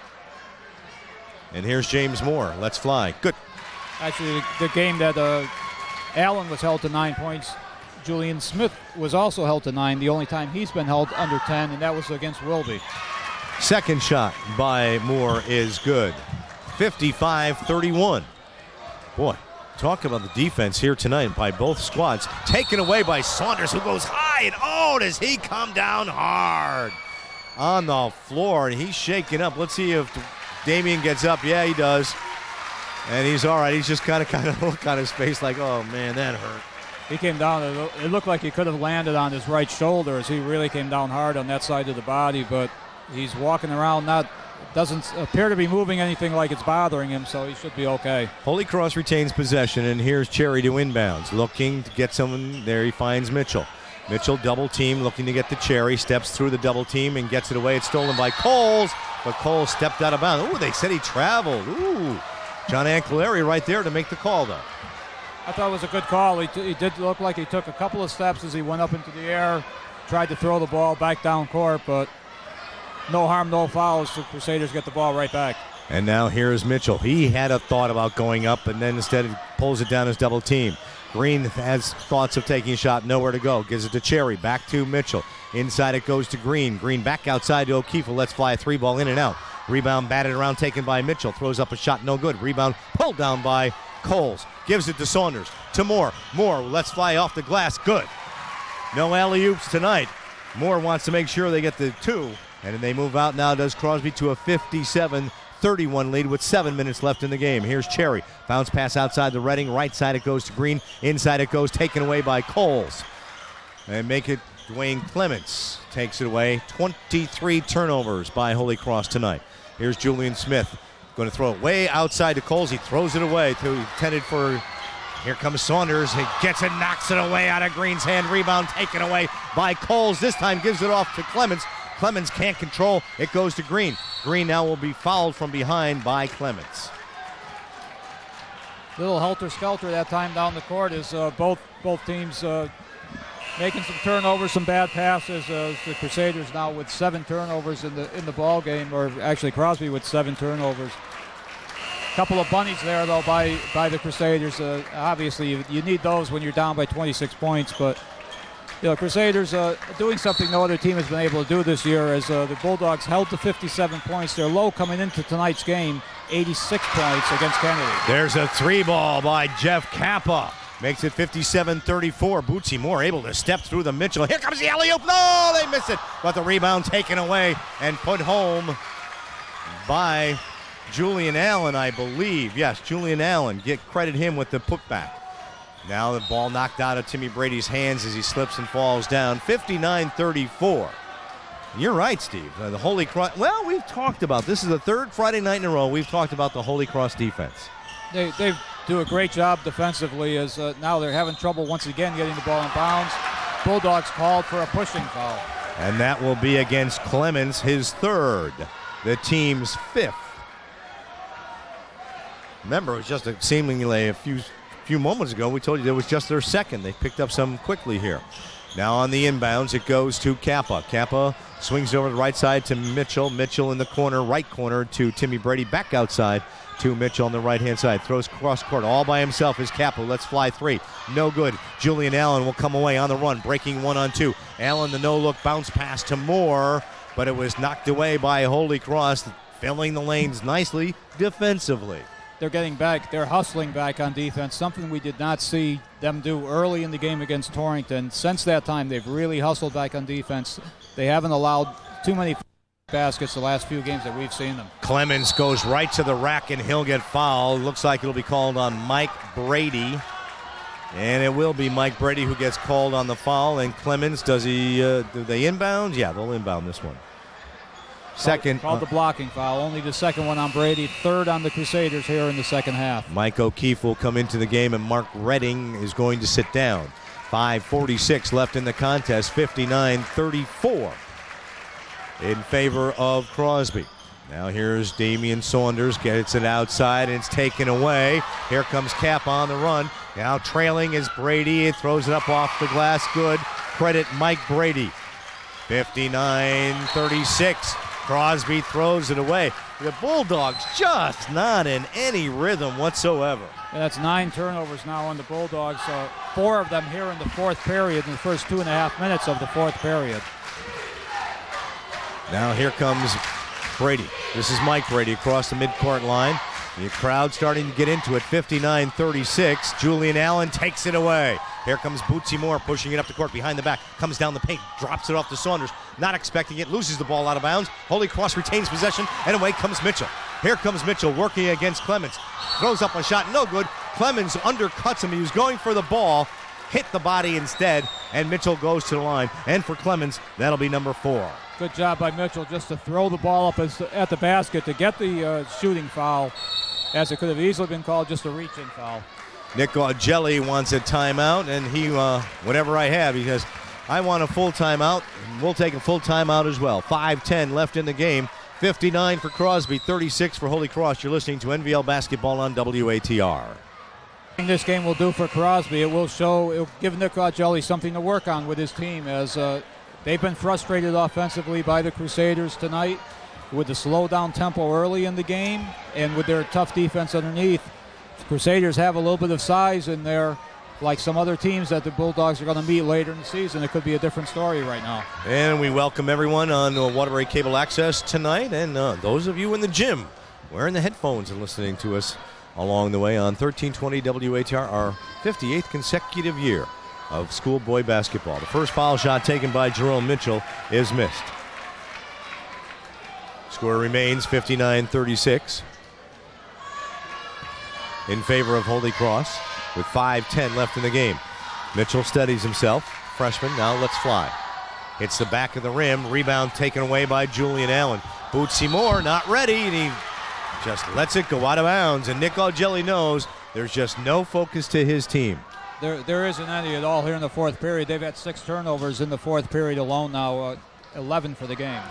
And here's James Moore. Let's fly. Good. Actually, the game that uh, Allen was held to nine points, Julian Smith was also held to nine. The only time he's been held under ten, and that was against Wilby. Second shot by Moore is good. fifty-five thirty-one. Boy, talk about the defense here tonight by both squads. Taken away by Saunders, who goes high, and oh, does he come down hard on the floor, and he's shaking up. Let's see if Damian gets up. Yeah, he does. And he's all right. He's just kind of kind of look on his face like, oh, man, that hurt. He came down. It looked like he could have landed on his right shoulder as he really came down hard on that side of the body, but he's walking around, not doesn't appear to be moving anything like it's bothering him, so he should be okay. Holy Cross retains possession, and here's Cherry to inbounds, looking to get someone there. He finds Mitchell. Mitchell double team, looking to get the Cherry, steps through the double team and gets it away. It's stolen by Coles, but Coles stepped out of bounds. Ooh, they said he traveled. Ooh, John Ancolari right there to make the call, though. I thought it was a good call. He, t- he did look like he took a couple of steps as he went up into the air, tried to throw the ball back down court, but no harm, no fouls. The Crusaders get the ball right back. And now here's Mitchell. He had a thought about going up, and then instead he pulls it down his double team. Green has thoughts of taking a shot, nowhere to go. Gives it to Cherry, back to Mitchell. Inside it goes to Green. Green back outside to O'Keefe. Let's fly a three ball in and out. Rebound batted around, taken by Mitchell. Throws up a shot, no good. Rebound pulled down by Coles. Gives it to Saunders. To Moore. Moore, let's fly off the glass. Good. No alley-oops tonight. Moore wants to make sure they get the two. And they move out now, does Crosby, to a fifty-seven thirty-one lead with seven minutes left in the game. Here's Cherry. Bounce pass outside the Reading. Right side it goes to Green. Inside it goes, taken away by Coles. And make it Dwayne Clements takes it away. twenty-three turnovers by Holy Cross tonight. Here's Julian Smith. Going to throw it way outside to Coles. He throws it away to intended for. Here comes Saunders. He gets it, knocks it away out of Green's hand. Rebound taken away by Coles. This time gives it off to Clements. Clements can't control. It goes to Green. Green now will be fouled from behind by Clements. Little helter-skelter that time down the court as uh, both both teams uh, making some turnovers, some bad passes. Uh, the Crusaders now with seven turnovers in the in the ball game, or actually Crosby with seven turnovers. Couple of bunnies there though by by the Crusaders. Uh, obviously, you, you need those when you're down by twenty-six points, but. You know, Crusaders uh, doing something no other team has been able to do this year as uh, the Bulldogs held to fifty-seven points. They're low coming into tonight's game, eighty-six points against Kennedy. There's a three ball by Jeff Kappa. Makes it fifty-seven thirty-four. Bootsy Moore able to step through the Mitchell. Here comes the alley-oop. No, they miss it. But the rebound taken away and put home by Julian Allen, I believe. Yes, Julian Allen. Get credit him with the putback. Now the ball knocked out of Timmy Brady's hands as he slips and falls down. fifty-nine thirty-four. You're right, Steve. Uh, the Holy Cross. Well, we've talked about this. Is the third Friday night in a row we've talked about the Holy Cross defense. They they do a great job defensively as uh, now they're having trouble once again getting the ball in bounds. Bulldogs called for a pushing foul. And that will be against Clemens, his third. The team's fifth. Remember, it was just a, seemingly a few few moments ago we told you it was just their second. They picked up some quickly here. Now on the inbounds, it goes to Kappa. Kappa swings over the right side to Mitchell. Mitchell in the corner, right corner to Timmy Brady. Back outside to Mitchell on the right-hand side. Throws cross court all by himself is Kappa. Let's fly three. No good. Julian Allen will come away on the run, breaking one on two. Allen, the no-look bounce pass to Moore, but it was knocked away by Holy Cross, filling the lanes nicely defensively. They're getting back. They're hustling back on defense, something we did not see them do early in the game against Torrington. Since that time, they've really hustled back on defense. They haven't allowed too many baskets the last few games that we've seen them. Clemens goes right to the rack, and he'll get fouled. Looks like it'll be called on Mike Brady. And it will be Mike Brady who gets called on the foul. And Clemens, does he, uh, do they inbound? Yeah, they'll inbound this one. Second. Called, called uh, the blocking foul. Only the second one on Brady. Third on the Crusaders here in the second half. Mike O'Keefe will come into the game, and Mark Redding is going to sit down. five forty-six left in the contest. fifty-nine thirty-four in favor of Crosby. Now here's Damian Saunders. Gets it outside, and it's taken away. Here comes Cap on the run. Now trailing is Brady. It throws it up off the glass. Good. Credit Mike Brady. fifty-nine thirty-six. Crosby throws it away. The Bulldogs just not in any rhythm whatsoever. And that's nine turnovers now on the Bulldogs. Uh, four of them here in the fourth period, in the first two and a half minutes of the fourth period. Now here comes Brady. This is Mike Brady across the midcourt line. The crowd starting to get into it. fifty-nine thirty-six. Julian Allen takes it away. Here comes Bootsy Moore pushing it up the court behind the back. Comes down the paint, drops it off to Saunders. Not expecting it, loses the ball out of bounds. Holy Cross retains possession, and away comes Mitchell. Here comes Mitchell working against Clemens. Throws up a shot, no good. Clemens undercuts him. He was going for the ball, hit the body instead, and Mitchell goes to the line. And for Clemens, that'll be number four. Good job by Mitchell just to throw the ball up as, at the basket to get the uh, shooting foul, as it could have easily been called just a reach-in foul. Nick Augelli wants a timeout, and he, uh, whatever I have, he says, I want a full timeout. We'll take a full timeout as well. five ten left in the game. fifty-nine for Crosby, thirty-six for Holy Cross. You're listening to N V L Basketball on W A T R. This game will do for Crosby. It will show, it will give Nick Augelli something to work on with his team, as uh, they've been frustrated offensively by the Crusaders tonight with the slow down tempo early in the game and with their tough defense underneath. The Crusaders have a little bit of size in there, like some other teams that the Bulldogs are going to meet later in the season. It could be a different story right now. And we welcome everyone on uh, Waterbury Cable Access tonight, and uh, those of you in the gym wearing the headphones and listening to us along the way on thirteen twenty W A T R, our fifty-eighth consecutive year of schoolboy basketball. The first foul shot taken by Jerome Mitchell is missed. Score remains fifty-nine thirty-six in favor of Holy Cross with five ten left in the game. Mitchell steadies himself. Freshman, now let's fly. Hits the back of the rim. Rebound taken away by Julian Allen. Bootsy Moore not ready, and he just lets it go out of bounds. And Nick Augelli knows there's just no focus to his team. There, there isn't any at all here in the fourth period. They've had six turnovers in the fourth period alone now, uh, eleven for the game.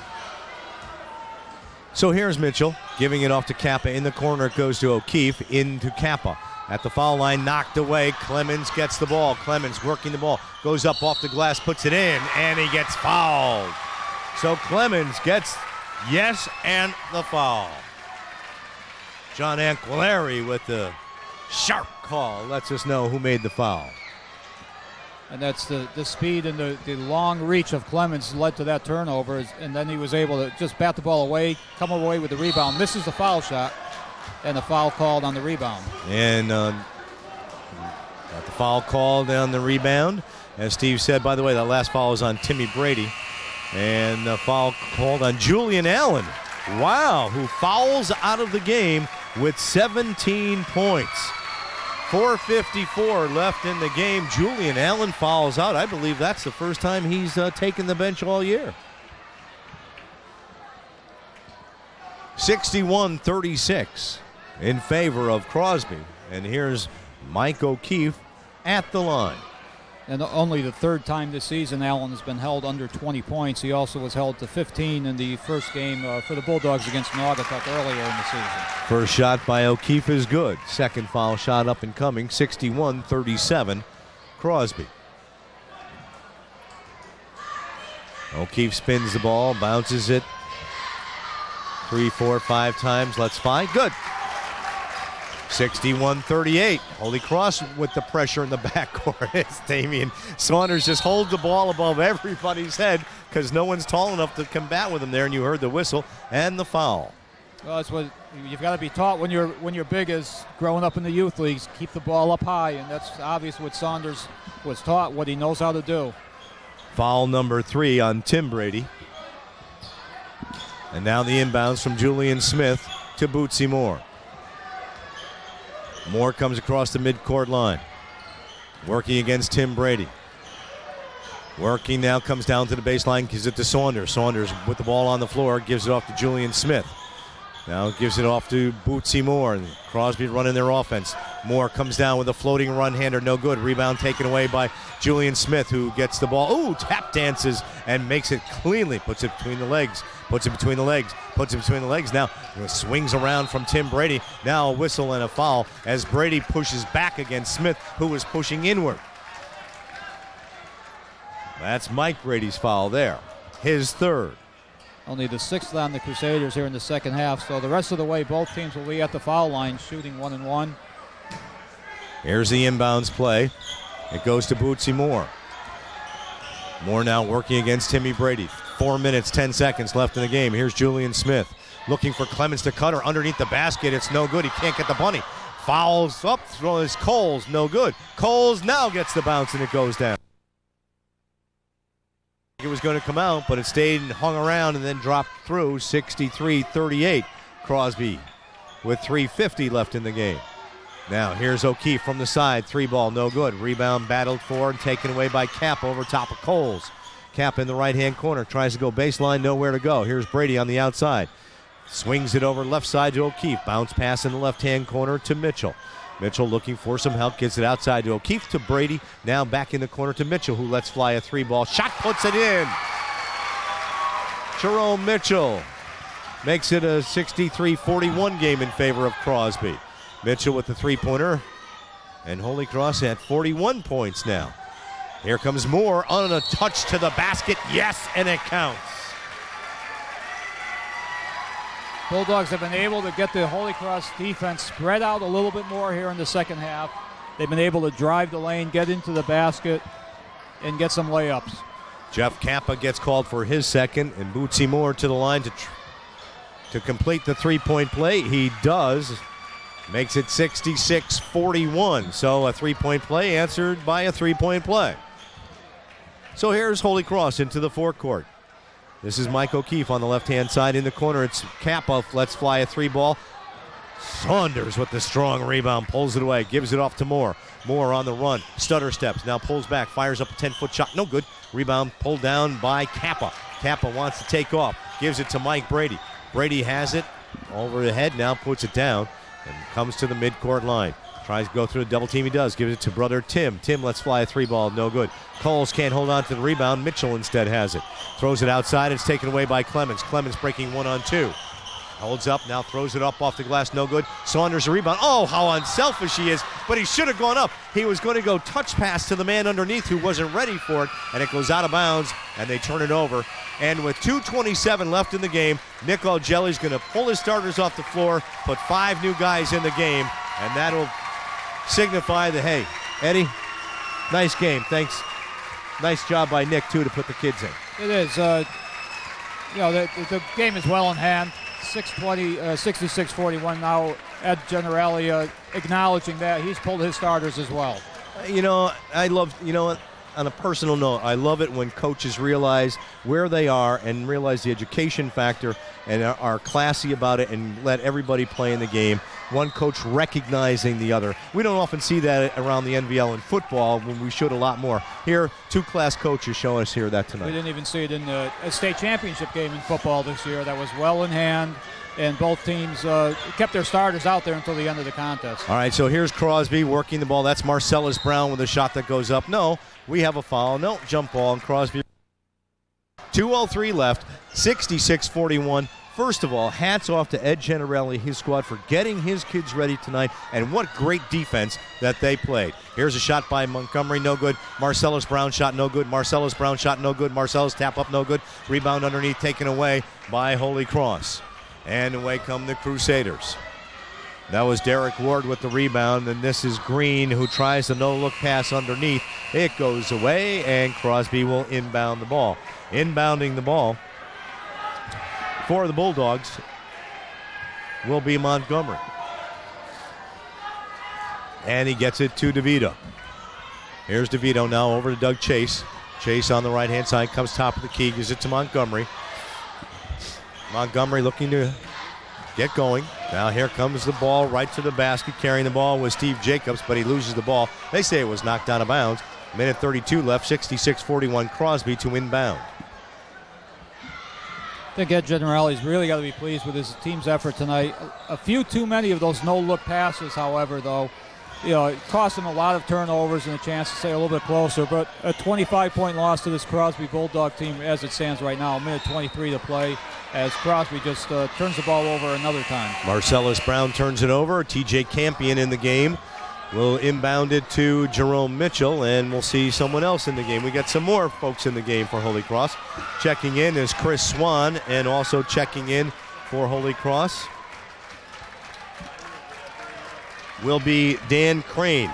So here's Mitchell giving it off to Kappa. In the corner it goes to O'Keefe, into Kappa. At the foul line, knocked away. Clemens gets the ball. Clemens working the ball. Goes up off the glass, puts it in, and he gets fouled. So Clemens gets yes and the foul. John Anquilleri with the sharp call lets us know who made the foul. And that's the, the speed and the, the long reach of Clemens led to that turnover, and then he was able to just bat the ball away, come away with the rebound, misses the foul shot, and the foul called on the rebound. And uh, got the foul called on the rebound. As Steve said, by the way, that last foul was on Timmy Brady. And the foul called on Julian Allen. Wow, who fouls out of the game with seventeen points. four fifty-four left in the game. Julian Allen fouls out. I believe that's the first time he's uh, taken the bench all year. sixty-one thirty-six in favor of Crosby. And here's Mike O'Keefe at the line. And only the third time this season Allen has been held under twenty points. He also was held to fifteen in the first game uh, for the Bulldogs against Naugatuck earlier in the season. First shot by O'Keefe is good. Second foul shot up and coming. sixty-one thirty-seven Crosby. O'Keefe spins the ball, bounces it three, four, five times. Let's find. Good. sixty-one thirty-eight. Holy Cross with the pressure in the backcourt. It's Damian Saunders just holds the ball above everybody's head because no one's tall enough to combat with him there, and you heard the whistle and the foul. Well, that's what you've got to be taught when you're when you're big as growing up in the youth leagues. Keep the ball up high, and that's obvious what Saunders was taught, what he knows how to do. Foul number three on Tim Brady. And now the inbounds from Julian Smith to Bootsy Moore. Moore comes across the midcourt line. Working against Tim Brady. Working now, comes down to the baseline, gives it to Saunders. Saunders with the ball on the floor, gives it off to Julian Smith. Now gives it off to Bootsy Moore, and Crosby running their offense. Moore comes down with a floating run-hander, no good. Rebound taken away by Julian Smith, who gets the ball. Ooh, tap dances and makes it cleanly. Puts it between the legs, puts it between the legs, puts it between the legs. Now swings around from Tim Brady. Now a whistle and a foul as Brady pushes back against Smith, who was pushing inward. That's Mike Brady's foul there, his third. Only the sixth on the Crusaders here in the second half, so the rest of the way both teams will be at the foul line shooting one and one. Here's the inbounds play. It goes to Bootsy Moore. Moore now working against Timmy Brady. Four minutes, ten seconds left in the game. Here's Julian Smith looking for Clemens to cut her underneath the basket. It's no good. He can't get the bunny. Fouls up, throws Coles, no good. Coles now gets the bounce and it goes down. It was going to come out, but it stayed and hung around and then dropped through. Sixty-three thirty-eight. Crosby with three fifty left in the game. Now here's O'Keefe from the side. Three ball, no good. Rebound battled for and taken away by Cap over top of Coles. Cap in the right-hand corner. Tries to go baseline, nowhere to go. Here's Brady on the outside. Swings it over left side to O'Keefe. Bounce pass in the left-hand corner to Mitchell. Mitchell looking for some help, gets it outside to O'Keefe, to Brady, now back in the corner to Mitchell, who lets fly a three ball. Shot, puts it in. Jerome Mitchell makes it a sixty-three forty-one game in favor of Crosby. Mitchell with the three-pointer, and Holy Cross at forty-one points now. Here comes Moore on a touch to the basket. Yes, and it counts. Bulldogs have been able to get the Holy Cross defense spread out a little bit more here in the second half. They've been able to drive the lane, get into the basket, and get some layups. Jeff Kappa gets called for his second, and Bootsy Moore to the line to, tr to complete the three-point play. He does. Makes it sixty-six forty-one. So a three-point play answered by a three-point play. So here's Holy Cross into the forecourt. This is Mike O'Keefe on the left-hand side. In the corner, it's Kappa. Let's fly a three ball. Saunders with the strong rebound. Pulls it away. Gives it off to Moore. Moore on the run. Stutter steps. Now pulls back. Fires up a ten-foot shot. No good. Rebound pulled down by Kappa. Kappa wants to take off. Gives it to Mike Brady. Brady has it over the head. Now puts it down and comes to the midcourt line. Tries to go through a double team. He does. Gives it to brother Tim. Tim lets fly a three ball. No good. Coles can't hold on to the rebound. Mitchell instead has it. Throws it outside. It's taken away by Clemens. Clemens breaking one on two. Holds up. Now throws it up off the glass. No good. Saunders a rebound. Oh, how unselfish he is. But he should have gone up. He was going to go touch pass to the man underneath who wasn't ready for it. And it goes out of bounds. And they turn it over. And with two twenty-seven left in the game, Nick Augelli's going to pull his starters off the floor. Put five new guys in the game. And that'll signify that, hey, Eddie, nice game. Thanks. Nice job by Nick, too, to put the kids in. It is. Uh, you know, the, the game is well in hand. six twenty, uh, sixty-six forty-one now. Ed Generali uh, acknowledging that. He's pulled his starters as well. You know, I love, you know, on a personal note, I love it when coaches realize where they are and realize the education factor and are, are classy about it and let everybody play in the game. One coach recognizing the other. We don't often see that around the N V L in football when we should a lot more. Here, two class coaches show us here that tonight. We didn't even see it in the a state championship game in football this year. That was well in hand, and both teams uh, kept their starters out there until the end of the contest. All right, so here's Crosby working the ball. That's Marcellus Brown with a shot that goes up. No, we have a foul. No, jump ball, and Crosby. two oh three left, sixty-six forty-one. First of all, hats off to Ed Generelli, his squad, for getting his kids ready tonight, and what great defense that they played. Here's a shot by Montgomery, no good. Marcellus Brown shot, no good. Marcellus Brown shot, no good. Marcellus tap up, no good. Rebound underneath, taken away by Holy Cross. And away come the Crusaders. That was Derek Ward with the rebound, and this is Green, who tries the no-look pass underneath. It goes away, and Crosby will inbound the ball. Inbounding the ball for the Bulldogs will be Montgomery. And he gets it to DeVito. Here's DeVito now over to Doug Chase. Chase on the right-hand side, comes top of the key, gives it to Montgomery. Montgomery looking to get going. Now here comes the ball right to the basket. Carrying the ball was Steve Jacobs, but he loses the ball. They say it was knocked out of bounds. Minute thirty-two left, sixty-six forty-one Crosby to inbound. I think Ed Generelli's really got to be pleased with his team's effort tonight. A few too many of those no-look passes, however, though. You know, it cost him a lot of turnovers and a chance to stay a little bit closer. But a twenty-five point loss to this Crosby Bulldog team as it stands right now. A minute twenty-three to play as Crosby just uh, turns the ball over another time. Marcellus Brown turns it over. T J Campion in the game will inbound it to Jerome Mitchell, and we'll see someone else in the game. We got some more folks in the game for Holy Cross. Checking in is Chris Swan, and also checking in for Holy Cross will be Dan Crane.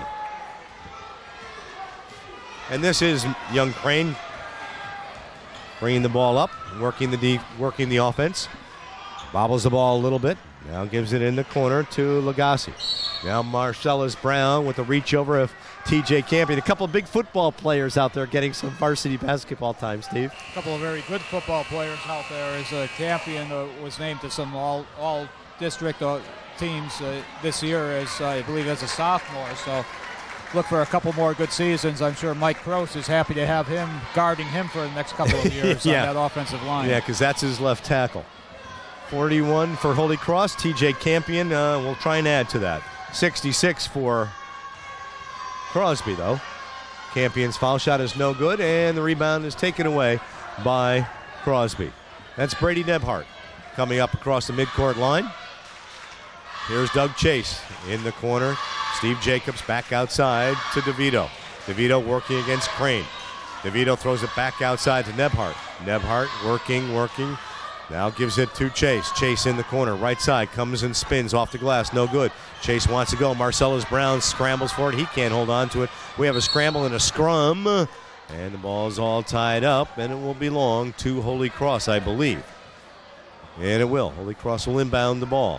And this is young Crane bringing the ball up, working the deep, working the offense. Bobbles the ball a little bit. Now gives it in the corner to Lagasse. Now Marcellus Brown with the reach over of T J Campion. A couple of big football players out there getting some varsity basketball time, Steve. A couple of very good football players out there as uh, Campion uh, was named to some all, all district uh, teams uh, this year, as uh, I believe as a sophomore. So look for a couple more good seasons. I'm sure Mike Croce is happy to have him guarding him for the next couple of years yeah. on that offensive line. Yeah, because that's his left tackle. forty-one for Holy Cross. T J Campion uh, will try and add to that. sixty-six for Crosby, though. Campion's foul shot is no good, and the rebound is taken away by Crosby. That's Brady Nebhart coming up across the midcourt line. Here's Doug Chase in the corner. Steve Jacobs back outside to DeVito. DeVito working against Crane. DeVito throws it back outside to Nebhart. Nebhart working, working. Now gives it to Chase. Chase in the corner, right side, comes and spins off the glass, no good. Chase wants to go. Marcellus Brown scrambles for it. He can't hold on to it. We have a scramble and a scrum, and the ball's all tied up, and it will belong to Holy Cross, I believe. And it will. Holy Cross will inbound the ball.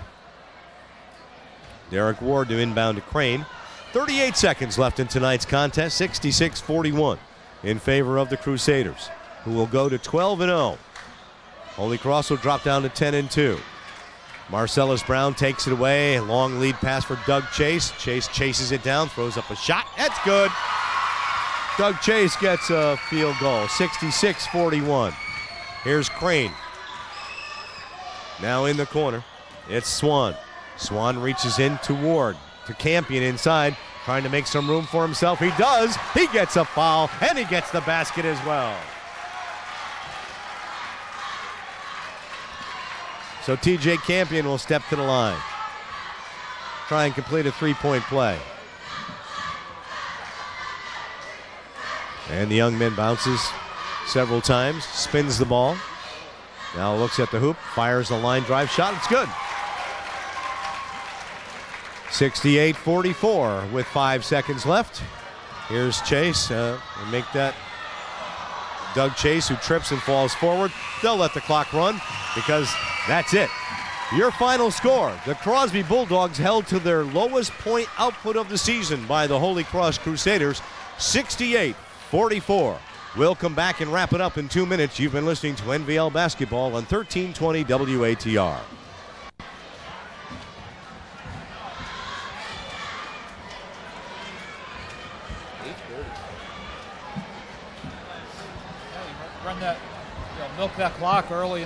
Derek Ward to inbound to Crane. thirty-eight seconds left in tonight's contest, sixty-six forty-one in favor of the Crusaders, who will go to twelve and oh. Holy Cross will drop down to ten and two. Marcellus Brown takes it away. Long lead pass for Doug Chase. Chase chases it down, throws up a shot. That's good. Doug Chase gets a field goal, sixty-six forty-one. Here's Crane. Now in the corner, it's Swan. Swan reaches in to Ward, to Campion inside, trying to make some room for himself. He does. He gets a foul, and he gets the basket as well. So T J Campion will step to the line. Try and complete a three-point play. And the young man bounces several times, spins the ball. Now looks at the hoop, fires the line drive shot. It's good. sixty-eight forty-four with five seconds left. Here's Chase. Uh, and make that Doug Chase, who trips and falls forward. They'll let the clock run because that's it. Your final score, the Crosby Bulldogs held to their lowest point output of the season by the Holy Cross Crusaders, sixty-eight forty-four. We'll come back and wrap it up in two minutes. You've been listening to N V L Basketball on thirteen twenty W A T R. Run that, you know, milk that clock early.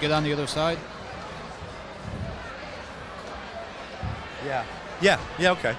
get on the other side? Yeah. Yeah, yeah, okay.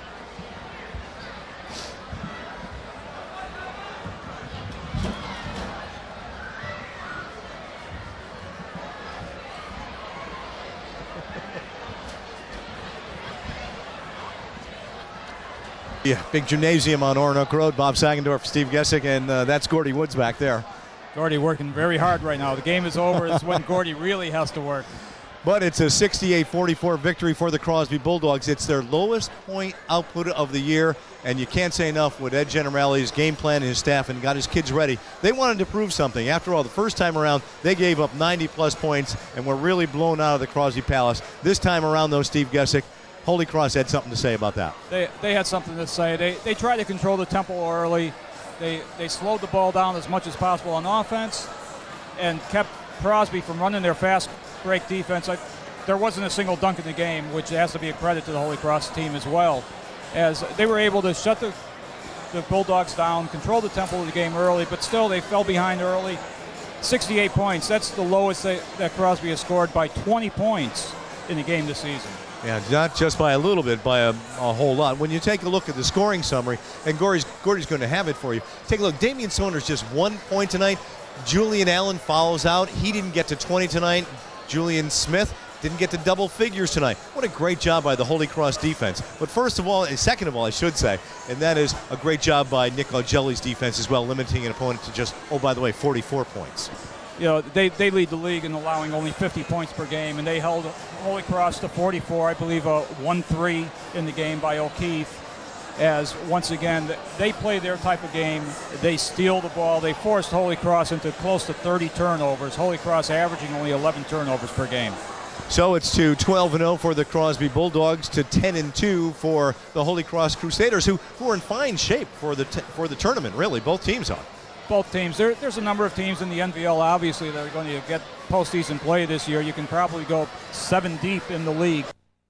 Yeah, big gymnasium on Oronoque Road. Bob Sagendorf, Steve Gessick, and uh, that's Gordy Woods back there. Gordy working very hard right now. The game is over. It's when Gordy really has to work. But it's a sixty-eight forty-four victory for the Crosby Bulldogs. It's their lowest point output of the year, and you can't say enough with Ed Generali's game plan and his staff and got his kids ready. They wanted to prove something. After all, the first time around, they gave up ninety plus points and were really blown out of the Crosby Palace. This time around, though, Steve Gessick, Holy Cross had something to say about that. They they had something to say. They they tried to control the tempo early. They they slowed the ball down as much as possible on offense, and kept Crosby from running their fast break defense. I, there wasn't a single dunk in the game, which has to be a credit to the Holy Cross team as well, as they were able to shut the the Bulldogs down, control the tempo of the game early, but still they fell behind early. sixty-eight points. That's the lowest they, that Crosby has scored by twenty points in the game this season. Yeah, not just by a little bit, by a, a whole lot. When you take a look at the scoring summary, and Gordy's, Gordy's going to have it for you, take a look. Damian Saunders just one point tonight. Julian Allen follows out. He didn't get to twenty tonight. Julian Smith didn't get to double figures tonight. What a great job by the Holy Cross defense. But first of all, and second of all, I should say, and that is a great job by Nick Augelli's defense as well, limiting an opponent to just, oh, by the way, forty-four points. You know, they, they lead the league in allowing only fifty points per game, and they held Holy Cross to forty-four, I believe a one three in the game by O'Keefe, as once again, they play their type of game. They steal the ball. They forced Holy Cross into close to thirty turnovers. Holy Cross averaging only eleven turnovers per game. So it's to twelve and oh for the Crosby Bulldogs, to ten and two for the Holy Cross Crusaders, who, who are in fine shape for the, t for the tournament, really. Both teams are. Both teams. There, there's a number of teams in the N V L, obviously, that are going to get postseason play this year. You can probably go seven deep in the league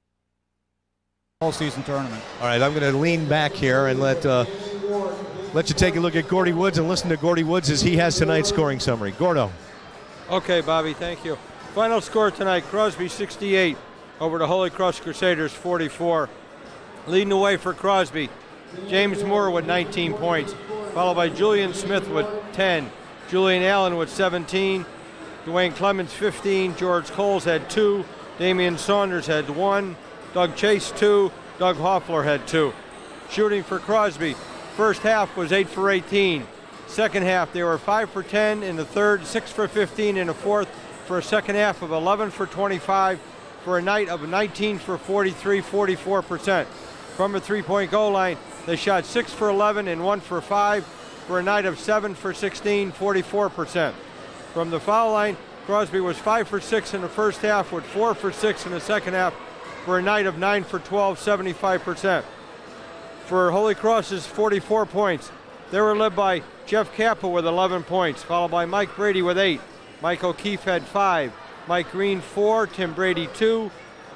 postseason tournament. All right, I'm going to lean back here and let uh, let you take a look at Gordy Woods and listen to Gordy Woods as he has tonight's scoring summary. Gordo. Okay, Bobby, thank you. Final score tonight, Crosby sixty-eight over the Holy Cross Crusaders forty-four. Leading the way for Crosby, James Moore with nineteen points, followed by Julian Smith with ten, Julian Allen with seventeen, Dwayne Clemens fifteen, George Coles had two, Damian Saunders had one, Doug Chase two, Doug Hoffler had two. Shooting for Crosby, first half was eight for eighteen. Second half they were five for ten in the third, six for fifteen in the fourth, for a second half of eleven for twenty-five, for a night of nineteen for forty-three, forty-four percent. From the three-point goal line, they shot six for eleven and one for five, for a night of seven for sixteen, forty-four percent. From the foul line, Crosby was five for six in the first half with four for six in the second half, for a night of nine for twelve, seventy-five percent. For Holy Cross's forty-four points, they were led by Jeff Kappa with eleven points, followed by Mike Brady with eight. Mike O'Keefe had five, Mike Green four, Tim Brady two,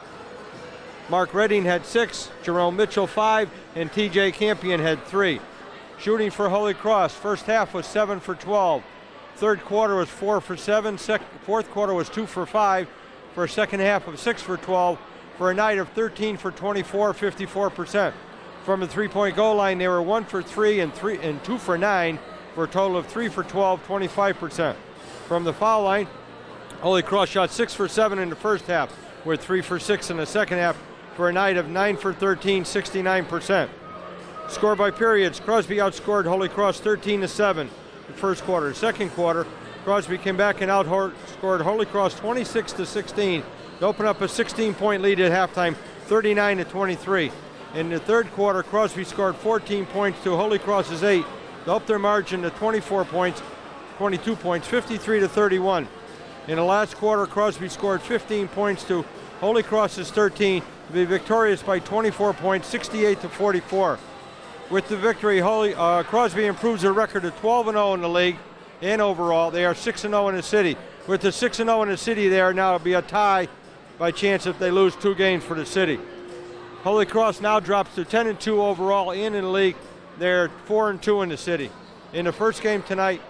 Mark Redding had six, Jerome Mitchell five, and T J Campion had three. Shooting for Holy Cross, first half was seven for twelve, third quarter was four for seven, sec fourth quarter was two for five, for a second half of six for twelve, for a night of thirteen for twenty-four, fifty-four percent. From the three-point goal line, they were one for three and three and two for nine, for a total of three for twelve, twenty-five percent. From the foul line, Holy Cross shot six for seven in the first half, with three for six in the second half, for a night of nine for thirteen, sixty-nine percent. Score by periods, Crosby outscored Holy Cross thirteen to seven the first quarter. Second quarter, Crosby came back and outscored Holy Cross twenty-six to sixteen to open up a sixteen-point lead at halftime, thirty-nine to twenty-three. In the third quarter, Crosby scored fourteen points to Holy Cross's eight to up their margin to twenty-four points, twenty-two points, fifty-three to thirty-one. In the last quarter, Crosby scored fifteen points to Holy Cross's thirteen to be victorious by twenty-four points, sixty-eight to forty-four. With the victory, Holy, uh, Crosby improves their record to twelve and oh in the league and overall. They are six and oh in the city. With the six and oh in the city, they are now be a tie by chance if they lose two games for the city. Holy Cross now drops to ten and two overall and in the league. They're four and two in the city. In the first game tonight,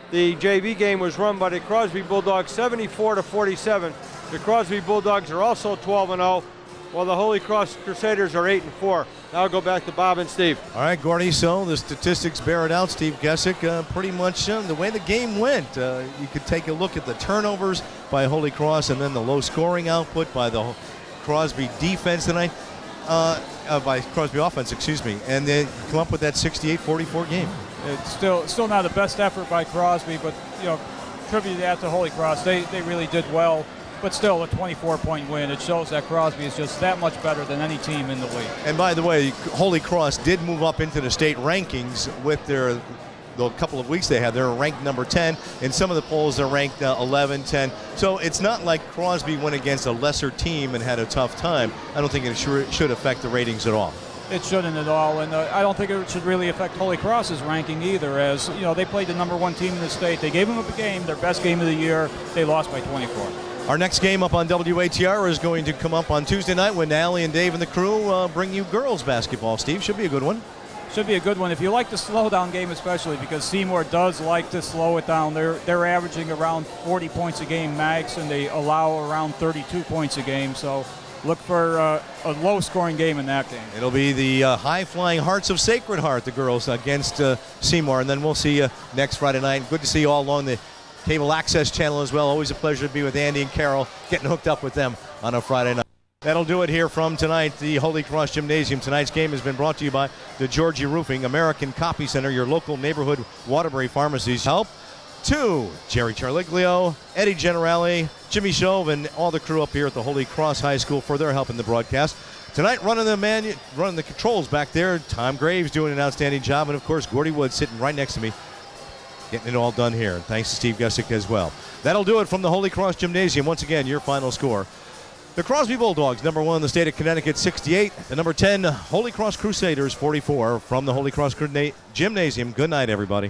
The J V game was run by the Crosby Bulldogs seventy-four to forty-seven. The Crosby Bulldogs are also twelve and oh, while the Holy Cross Crusaders are eight and four. Now I'll go back to Bob and Steve. All right, Gordy, so the statistics bear it out. Steve Gessick, uh, pretty much uh, the way the game went. Uh, you could take a look at the turnovers by Holy Cross and then the low scoring output by the Crosby defense tonight. Uh, uh, by Crosby offense, excuse me. And then come up with that sixty-eight forty-four game. It's still still not the best effort by Crosby, but, you know, tribute that to Holy Cross. They, they really did well. But still, a twenty-four point win. It shows that Crosby is just that much better than any team in the league. And by the way, Holy Cross did move up into the state rankings with their the couple of weeks they had. They're ranked number ten. In some of the polls, they're ranked uh, eleven, ten. So it's not like Crosby went against a lesser team and had a tough time. I don't think it should, should affect the ratings at all. It shouldn't at all, and uh, I don't think it should really affect Holy Cross's ranking either, as, you know, they played the number one team in the state. They gave them a game, their best game of the year. They lost by twenty-four. Our next game up on W A T R is going to come up on Tuesday night when Allie and Dave and the crew uh, bring you girls basketball. Steve, should be a good one. Should be a good one. If you like the slow down game, especially because Seymour does like to slow it down. They're they're averaging around forty points a game max, and they allow around thirty-two points a game. So look for uh, a low scoring game in that game. It'll be the uh, high flying Hearts of Sacred Heart, the girls against uh, Seymour, and then we'll see you next Friday night. Good to see you all along the cable access channel as well. Always a pleasure to be with Andy and Carol, getting hooked up with them on a Friday night. That'll do it here from tonight, the Holy Cross Gymnasium. Tonight's game has been brought to you by the Georgia Roofing, American Copy Center, your local neighborhood Waterbury pharmacies. Help to Jerry Charliglio, Eddie Generali, Jimmy Shove, and all the crew up here at the Holy Cross High School for their help in the broadcast. Tonight, running the man, running the controls back there, Tom Graves doing an outstanding job, and of course, Gordy Wood sitting right next to me, getting it all done here. Thanks to Steve Gessick as well. That'll do it from the Holy Cross Gymnasium. Once again, your final score. The Crosby Bulldogs, number one in the state of Connecticut, sixty-eight. The number ten, Holy Cross Crusaders, forty-four. From the Holy Cross Gymnasium, good night, everybody.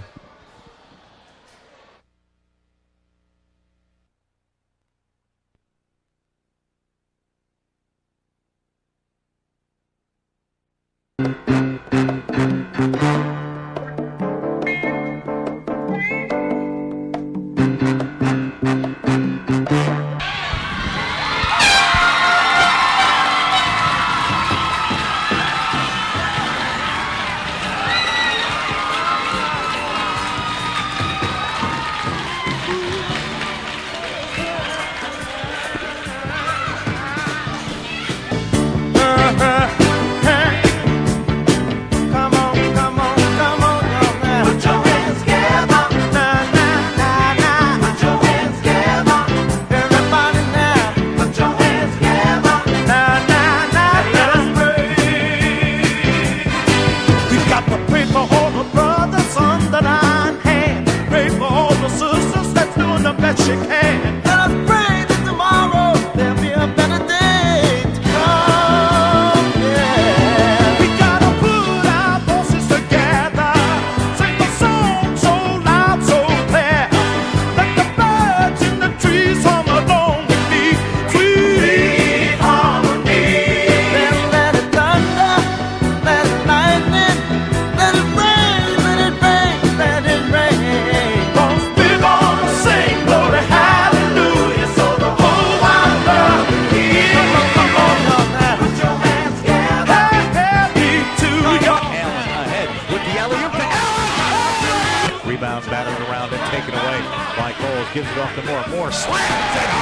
Gives it off to Moore. Moore slams it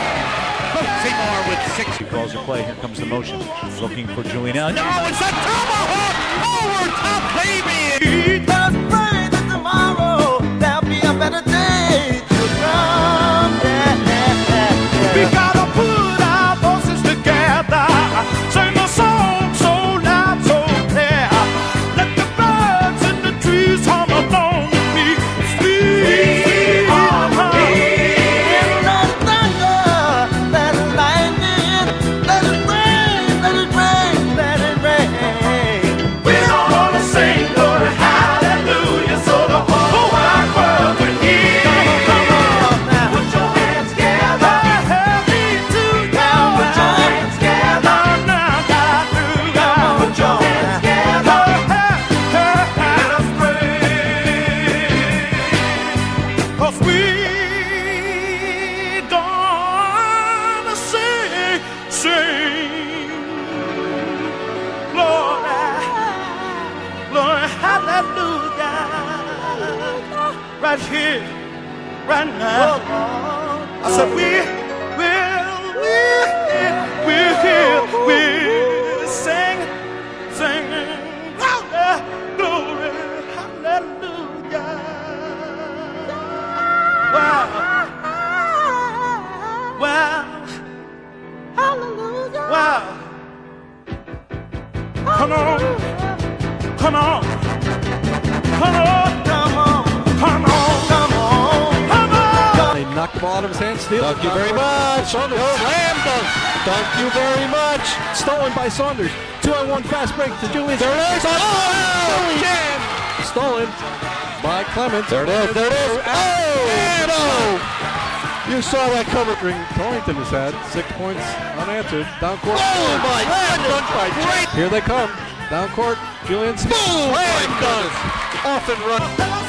home. Seymour with six. He calls a play. Here comes the motion. Looking for Julian Allen. No, it's a tomahawk over top, baby. Just pray that tomorrow there'll be a better day to come. Yeah, yeah, yeah. We gotta put our voices together. Sing a song so loud, so clear. Let the birds in the trees hum along with me. Sweet. Let it rain, let it rain. We're gonna sing, Lord, hallelujah. here right now. I said we will, we're here, we're here, we'll sing, sing, glory, glory, hallelujah. Wow, wow, hallelujah. Wow. Come on, come on, come on, come on, come on, come on, come on. They knocked the ball out of his hand, steal. Thank you very much. Saunders, slam dunk. Thank you very much. Stolen by Saunders. Two on one fast break to Julian. There it is. Oh, jam. Stolen by Clements. There it is. There it is. Oh, and oh. You saw that cover ring Torrington has had. Six points unanswered. Down court. Oh my goodness. Here they come. Down court. Julian. Boom. And dunk. Off and run.